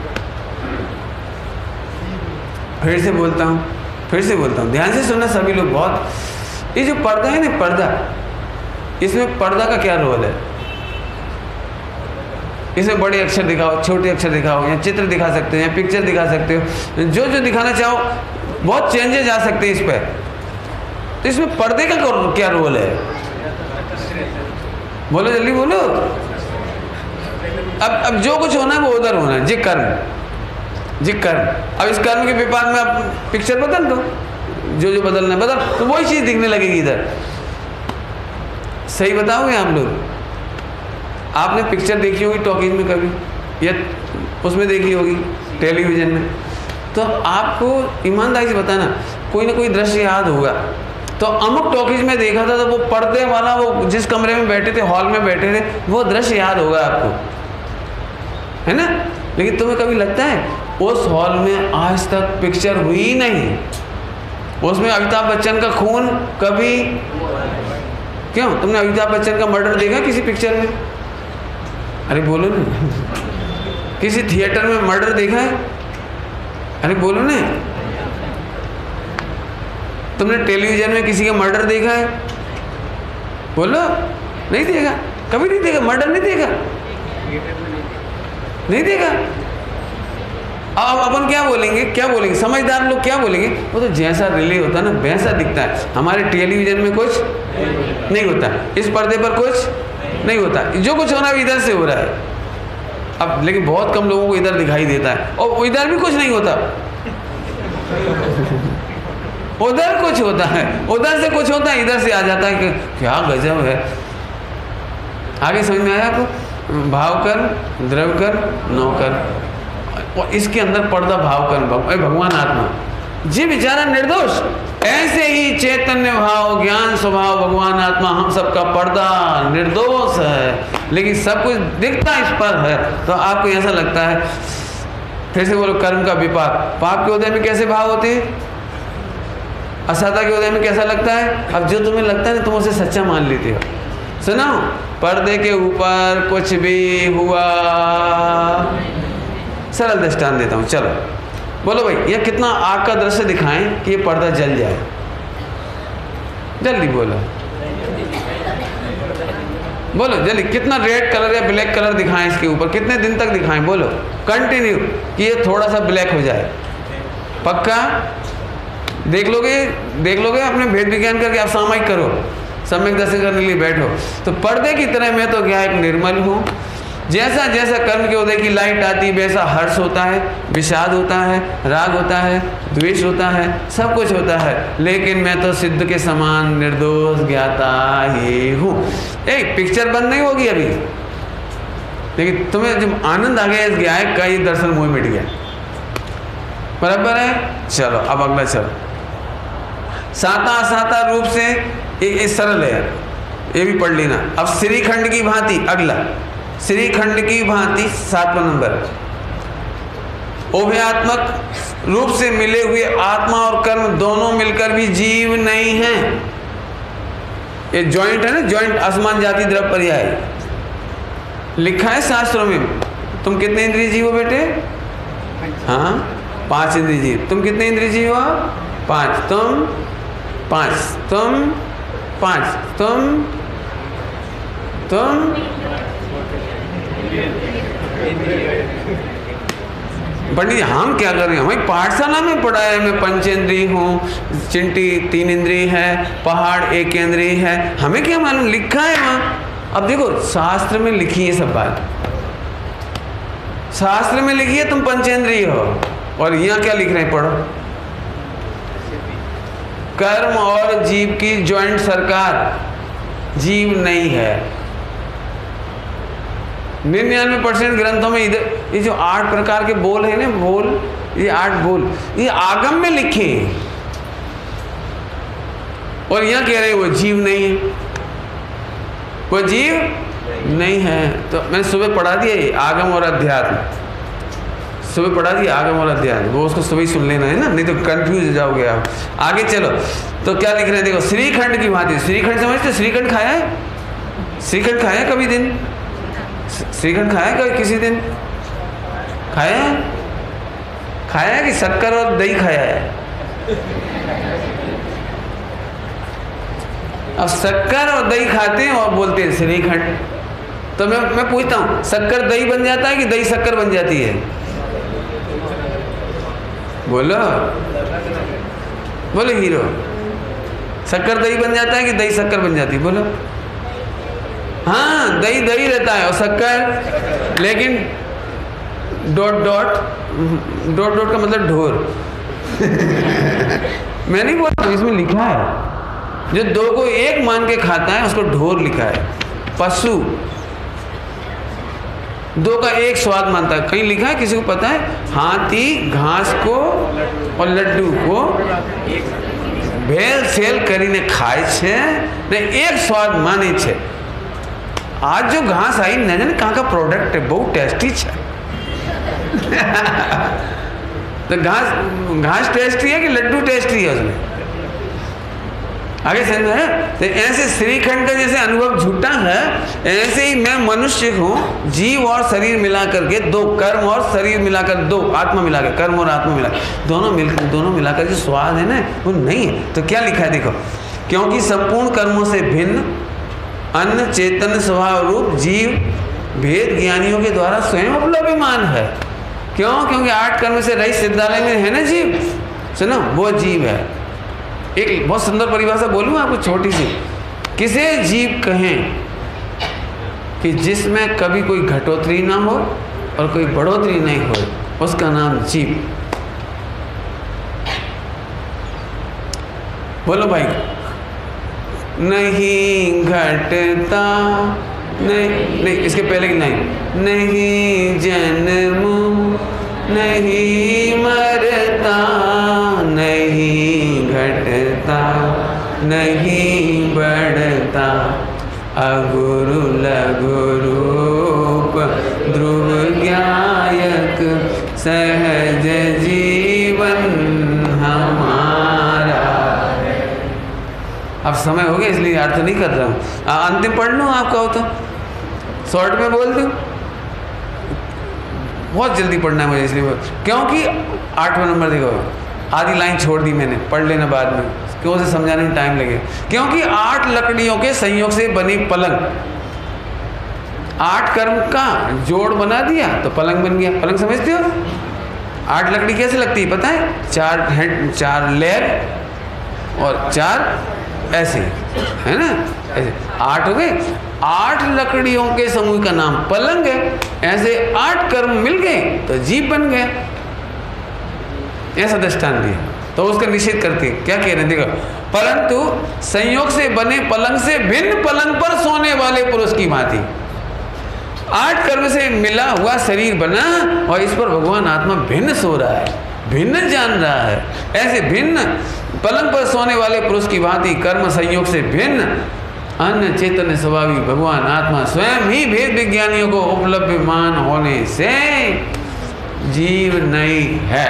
फिर से बोलता हूँ फिर से बोलता हूँ ध्यान से सुनना सभी लोग। बहुत ये जो पर्दा है ना, पर्दा, इसमें पर्दा का क्या रोल है? इसमें बड़े अक्षर दिखाओ, छोटे अक्षर दिखाओ, या चित्र दिखा सकते हैं, पिक्चर दिखा सकते हो, जो जो दिखाना चाहो, बहुत चेंजेस आ सकते हैं इस पर। तो इसमें पर्दे का क्या रोल है? बोलो जल्दी बोलो। अब अब जो कुछ होना है वो उधर होना है, जी कर्म, जी कर्म। अब इस कर्म के विपाक में आप पिक्चर बदल दो, जो जो बदलना है बदल, तो वही चीज दिखने लगेगी इधर। सही बताओगे आप लोग? आपने पिक्चर देखी होगी टॉकीज में कभी, या उसमें देखी होगी टेलीविजन में, तो आपको ईमानदारी से बताना कोई ना कोई दृश्य याद होगा। तो अमुक टॉकीज में देखा था, तो वो पर्दे वाला, वो जिस कमरे में बैठे थे, हॉल में बैठे थे, वो दृश्य याद होगा आपको, है ना? लेकिन तुम्हें कभी लगता है उस हॉल में आज तक पिक्चर हुई नहीं, उसमें अमिताभ बच्चन का खून कभी, क्यों? तुमने अमिताभ बच्चन का मर्डर देखा किसी पिक्चर में? अरे बोलो ना। किसी थिएटर में मर्डर देखा है? अरे बोलो ना। तुमने टेलीविजन में किसी का मर्डर देखा है? बोलो। नहीं देखा, कभी नहीं देखा, मर्डर नहीं देखा, नहीं देखा। अब अपन क्या बोलेंगे, क्या बोलेंगे? समझदार लोग क्या बोलेंगे? वो तो जैसा रिले होता है ना वैसा दिखता है। हमारे टेलीविजन में कुछ नहीं होता, इस पर्दे पर कुछ नहीं होता, जो कुछ होना इधर से हो रहा है। अब लेकिन बहुत कम लोगों को इधर दिखाई देता है, और इधर भी कुछ नहीं होता, उधर कुछ होता है, उधर से कुछ होता है, इधर से आ जाता है कि क्या गजब है। आगे समझ में आया आपको? भाव कर्म, द्रव्य कर्म, नौ कर्म, और इसके अंदर पर्दा भाव कर्म, भगवान आत्मा, जी बेचारा निर्दोष। ऐसे ही चैतन्य भाव, ज्ञान स्वभाव, भगवान आत्मा हम सबका पर्दा निर्दोष है, लेकिन सब कुछ दिखता इस पर है। तो आपको ऐसा लगता है, फिर से बोलो, कर्म का विपाक। पाप के उदय में कैसे भाव होते हैं? असता के उदय में कैसा लगता है? अब जो तुम्हें लगता है ना, तुम उसे सच्चा मान लेते हो। सुनो, पर्दे के ऊपर कुछ भी हुआ। सरल दृष्टांत देता हूँ, चलो बोलो भाई, यह कितना आग का दृश्य दिखाएं कि ये पर्दा जल जाए? जल्दी बोलो, बोलो जल्दी। कितना रेड कलर या ब्लैक कलर दिखाएं इसके ऊपर? कितने दिन तक दिखाएं? बोलो कंटिन्यू, कि ये थोड़ा सा ब्लैक हो जाए। पक्का? देख लोगे, देख लोगे अपने भेद विज्ञान करके आप सामायिक करो, सम्यक दर्शन करने के लिए बैठो। तो पर्दे की तरह मैं तो क्या एक निर्मल हूँ। जैसा जैसा कर्म के उदय की लाइट आती, वैसा हर्ष होता है, विषाद होता है, राग होता है, द्वेष होता है, सब कुछ होता है, लेकिन मैं तो सिद्ध के समान निर्दोष ज्ञाता ही हूँ। एक पिक्चर बंद नहीं होगी अभी, लेकिन तुम्हें जब आनंद आ गया इस गायक का, ये दर्शन मोह मिट गया। बराबर है? चलो अब अगला चलो। साता साता रूप से, ये सरल है, ये भी पढ़ लेना। अब श्रीखंड की भांति, अगला श्रीखंड की भांति सातवां नंबर, उभयात्मक रूप से मिले हुए आत्मा और कर्म दोनों मिलकर भी जीव नहीं है। ये जॉइंट है ना, जॉइंट आसमान जाति द्रव्य पर्याय लिखा है शास्त्रों में। तुम कितने इंद्रिय जीव हो बेटे? हाँ, पांच इंद्रिय जीव। तुम कितने इंद्रिय जीव हो? पांच। तुम पांच, तुम पांच, तुम तुम पंडित जी हम क्या कर रहे हैं? हमें पाठशाला में पढ़ा है, मैं पंचेंद्रिय हूँ, चिंटी तीन इंद्रिय है, पहाड़ एक इंद्रिय है, हमें क्या मालूम? लिखा है वहाँ। अब देखो शास्त्र में लिखी है सब बात, शास्त्र में लिखी है तुम पंचेंद्रिय हो, और यहाँ क्या लिख रहे हैं? पढ़ो। कर्म और जीव की जॉइंट सरकार, जीव नहीं है। निन्यानवे परसेंट ग्रंथों में इधर ये जो आठ प्रकार के बोल है ना, बोल, ये आठ बोल ये आगम में लिखे हैं, और यहाँ कह रहे हैं वो जीव नहीं है, वो जीव नहीं है। तो मैंने सुबह पढ़ा दिया ये आगम और अध्यात्म, सुबह पढ़ा दिया आगम और अध्यात्म, वो उसको सुबह ही सुन लेना है ना, नहीं तो कंफ्यूज हो जाओगे आप। आगे चलो, तो क्या लिख रहे हैं देखो, श्रीखंड की भांति। श्रीखंड समझते, श्रीखंड खाया है? श्रीखंड खाया है कभी दिन? श्रीखंड खाया है कभी किसी दिन? खाया है? खाया है कि शक्कर और दही खाया है? अब शक्कर और दही खाते हैं और बोलते हैं श्रीखंड। तो मैं मैं पूछता हूँ, शक्कर दही बन जाता है कि दही शक्कर बन जाती है? बोलो बोलो हीरो, शक्कर दही बन जाता है कि दही शक्कर बन जाती है? बोलो। हाँ, दही दही रहता है और शक्कर, लेकिन डॉट डॉट डॉट डॉट का मतलब ढोर। मैं नहीं बोलता, इसमें लिखा है, जो दो को एक मान के खाता है उसको ढोर लिखा है। पशु दो का एक स्वाद मानता है, कहीं लिखा है किसी को पता है? हाथी घास को और लड्डू को भेल सेल કરીને खाए छे ने एक स्वाद माने छे। आज जो घास आई न जाने कहाँ का प्रोडक्ट है, बहुत टेस्टी है। तो घास घास टेस्टी है कि लड्डू टेस्टी है उसमें? आगे समझ है? तो ऐसे श्रीखंड का जैसे अनुभव झूठा है, ऐसे ही मैं मनुष्य हूँ, जीव और शरीर मिला करके दो, कर्म और शरीर मिलाकर दो, आत्मा मिलाकर, कर्म और आत्मा मिलाकर दोनों मिल दोनों मिलाकर जो स्वाद है ना वो नहीं है। तो क्या लिखा है देखो, क्योंकि संपूर्ण कर्मों से भिन्न अन्न चेतन स्वभाव रूप जीव भेद ज्ञानियों के द्वारा स्वयं उपलब्धमान है। क्यों? क्योंकि आठ कर्म से रहित सिद्धालय में है ना जीव, सुनो वो जीव है। एक बहुत सुंदर परिभाषा बोलूँ आपको छोटी सी, किसे जीव कहें कि जिसमें कभी कोई घटोतरी ना हो और कोई बढ़ोतरी नहीं हो, उसका नाम जीव। बोलो भाई। नहीं घटता, नहीं नहीं इसके पहले की नहीं, नहीं जन्म नहीं मरता, नहीं घटता नहीं बढ़ता, अगुरु लघु रूप ध्रुव ज्ञायक सहज जीवन हमारा। अब समय हो गया इसलिए अर्थ नहीं कर रहा हूँ, अंतिम पढ़ लूँ आपका हो तो, शॉर्ट में बोल दूँ, बहुत जल्दी पढ़ना है मुझे इसलिए, क्योंकि आठवां नंबर देखो, आधी लाइन छोड़ दी मैंने, पढ़ लेना बाद में, क्यों से समझाने में टाइम लगे। क्योंकि आठ लकड़ियों के संयोग से बनी पलंग, आठ कर्म का जोड़ बना दिया तो पलंग बन गया। पलंग समझते हो? आठ लकड़ी कैसे लगती है पता है? चार हेड, चार लेग और चार ऐसे, है ना, ऐसे आठ हो गए। आठ लकड़ियों के समूह का नाम पलंग है। ऐसे आठ कर्म मिल गए तो जीव बन गया, ऐसा दृष्टांत दिया। तो उसका निषेध करती है, क्या कह रहे हैं देखो, परंतु संयोग से बने पलंग से भिन्न पलंग पर सोने वाले पुरुष की भांति आठ कर्म से मिला हुआ शरीर बना और इस पर भगवान आत्मा भिन्न सो रहा है, भिन्न जान रहा है। ऐसे भिन्न पलंग पर सोने वाले पुरुष की भांति कर्म संयोग से भिन्न अन्य चेतन स्वभावी भगवान आत्मा स्वयं ही भेद विज्ञानियों को उपलब्धमान होने से जीव नहीं है।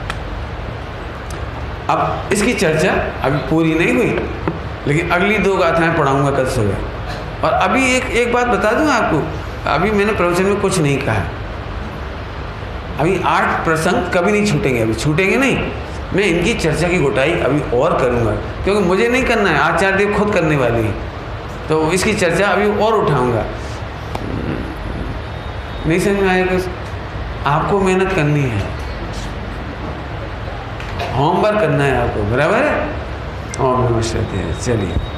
अब इसकी चर्चा अभी पूरी नहीं हुई, लेकिन अगली दो गाथाएं पढ़ाऊंगा कल सुबह। और अभी एक एक बात बता दूं आपको, अभी मैंने प्रवचन में कुछ नहीं कहा, अभी आठ प्रसंग कभी नहीं छूटेंगे, अभी छूटेंगे नहीं। मैं इनकी चर्चा की घुटाई अभी और करूंगा, क्योंकि मुझे नहीं करना है, आचार्य देव खुद करने वाले हैं, तो इसकी चर्चा अभी और उठाऊंगा। नहीं समझ में आएगा? आपको मेहनत करनी है, होमवर्क करना है आपको, बराबर है? ओम नमः शिवाय। चलिए।